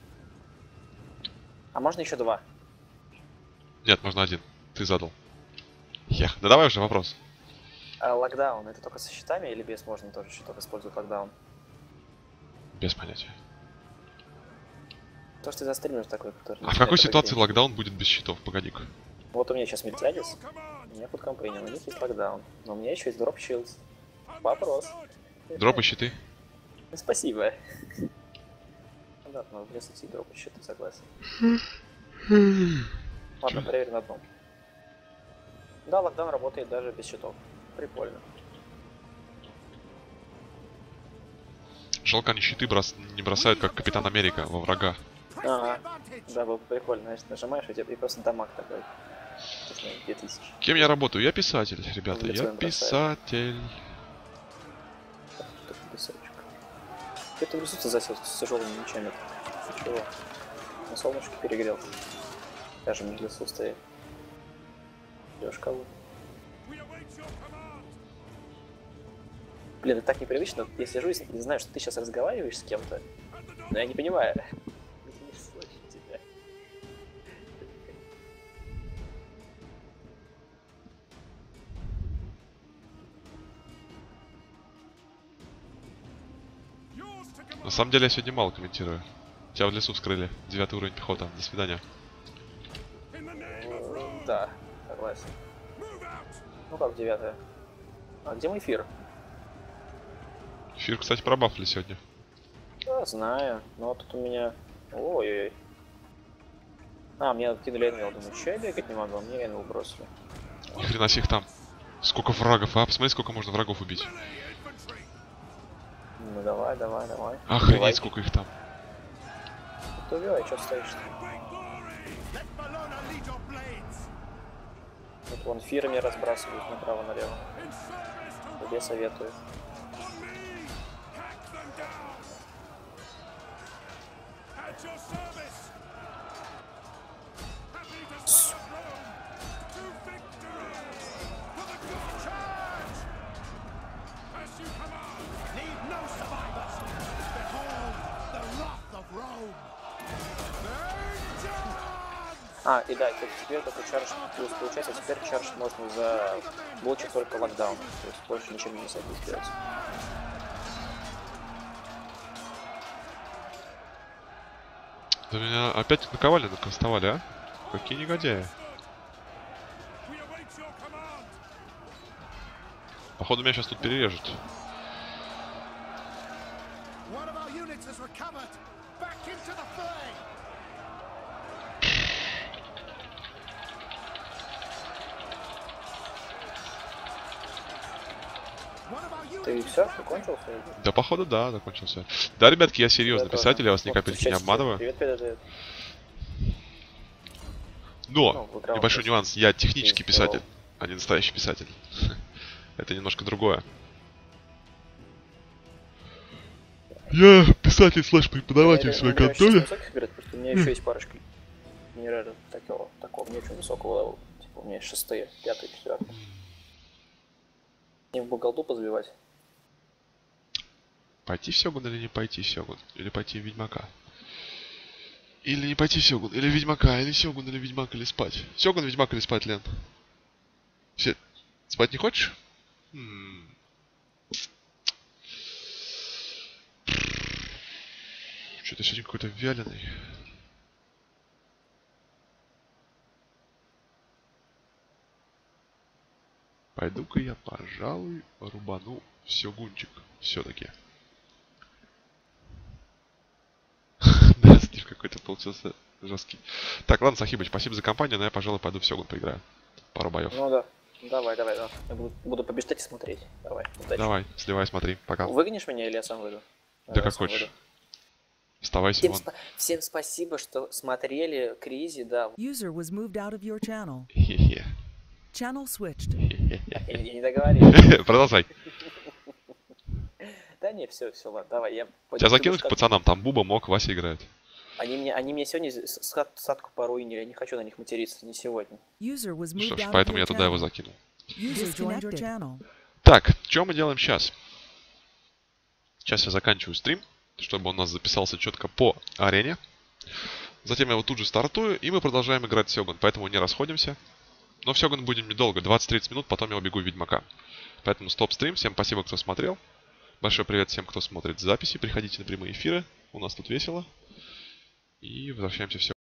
А можно еще два? Нет, можно один. Ты задал. Эх, да давай уже вопрос. А локдаун это только со щитами или без можно тоже щиток использовать локдаун? Без понятия. То, что ты застримишь такой, который... А в какой ситуации локдаун будет без щитов? Погоди-ка. Вот у меня сейчас Мельтиадис, меня хутком принял, у них есть локдаун, но у меня еще есть дроп щилдс. Вопрос. Дропы щиты. Спасибо. Да, надо присутствовать и дропы щиты, согласен. Ладно, проверим на одном. Да, локдаун работает даже без щитов. Прикольно. Жалко, они щиты брос... не бросают, как Капитан Америка во врага. Ага. Да, было бы прикольно, знаешь, нажимаешь, и тебе и просто дамаг такой. две тысячи. Кем я работаю? Я писатель, ребята. Лицо Я им бросает. писатель. Так, песочек. Что-то в лесу засел с тяжелыми мечами. Ты чего? На солнышке перегрелся. Даже не в лесу стоит. Идешь кого? Блин, это так непривычно. Я сижу и не знаю, что ты сейчас разговариваешь с кем-то. Но я не понимаю. Я не слышу тебя. На самом деле я сегодня мало комментирую. Тебя в лесу вскрыли. Девятый уровень пехота. До свидания. Ну, да, согласен. Ну как девятая? А где мой эфир? Эфир, кстати, пробафли сегодня. Да, знаю. Но тут у меня... Ой-ой-ой. А, мне кинули Энвил. Думаю, что я бегать не могу? А мне Энвил бросили. Ни хрена себе их там. Сколько врагов, а? Посмотри, сколько можно врагов убить. Ну давай, давай, давай. Охренеть, Убивай. сколько их там. Ты убивай, что стоишь? Let Bologna lead your blades. Вот вон фирами разбрасывают направо-налево. In service to Тебе советую. on me. Hack them down. At your service. Happy to serve Rome. To victory. For the good charge. As you command. Need no survivors. Behold the wrath of Rome. Vengeance! А, и да, кстати, теперь такой чардж плюс получается, теперь чардж можно за блочить только локдаун. То есть больше ничем не мешает сделать. Да меня опять наковали, накастовали, а? Какие негодяи. We await your command. Походу меня сейчас тут перережут. One of our units has recovered. Back into the fray. One of our Ты units все, закончился? Да, походу, да, закончился. Да, ребятки, я серьезно Я тоже. писатель, я вас ни Вот капельки в не чате обманываю. Привет, привет, привет. Но, Ну, в игровом небольшой смысле. нюанс, я технический в писатель, игровом. а не настоящий писатель. Это немножко другое. Я писатель слэш преподаватель в своей Я конторе. высоких играть, потому что у меня еще есть парочка генератора такого, такого, не очень высокого левела. Типа у меня есть шестые, пятые, четвертые. Не в бугалду позабивать. Пойти в Сёгун или не пойти в Сёгун? Или пойти в Ведьмака? Или не пойти в Сёгун, или в Ведьмака, или Сёгун, или Ведьмак, или спать. Сёгун, Ведьмак или спать, Лен? Все... Спать не хочешь? М. Что-то сегодня какой-то вяленый. Пойду-ка я, пожалуй, рубану сёгунчик. Все-таки. Да, Стив какой-то получился жесткий. Так, ладно, Сахибыч, спасибо за компанию, но я, пожалуй, пойду в Сёгун поиграю. Пару боев. Ну да. Давай, давай, да. Я буду, буду побеждать и смотреть. Давай, удачи. Давай, сливай, смотри, пока. Выгонишь меня или я сам выйду? Да Давай, как сам хочешь. выйду. Оставайся Всем, вон. спа- всем спасибо, что смотрели Кризи, да. User was moved out of your channel. Хе-хе. Channel switched. Я не, не договорил. Продолжай. Да не, все, все, ладно, давай. Я Тебя закинуть к пацанам, там Буба, Мок, Вася играет. Они мне, они мне сегодня с- с- садку поруинили, я не хочу на них материться, не сегодня. User was Ну что moved ж, out of поэтому your я туда его channel. закинул. User joined your channel. Так, что мы делаем сейчас? Сейчас я заканчиваю стрим, чтобы он у нас записался четко по арене. Затем я его тут же стартую, и мы продолжаем играть в Сёгун, поэтому не расходимся. Но в Сёгун будем недолго, двадцать-тридцать минут, потом я убегу в Ведьмака. Поэтому стоп-стрим, всем спасибо, кто смотрел. Большой привет всем, кто смотрит записи, приходите на прямые эфиры, у нас тут весело. И возвращаемся в Сёгун.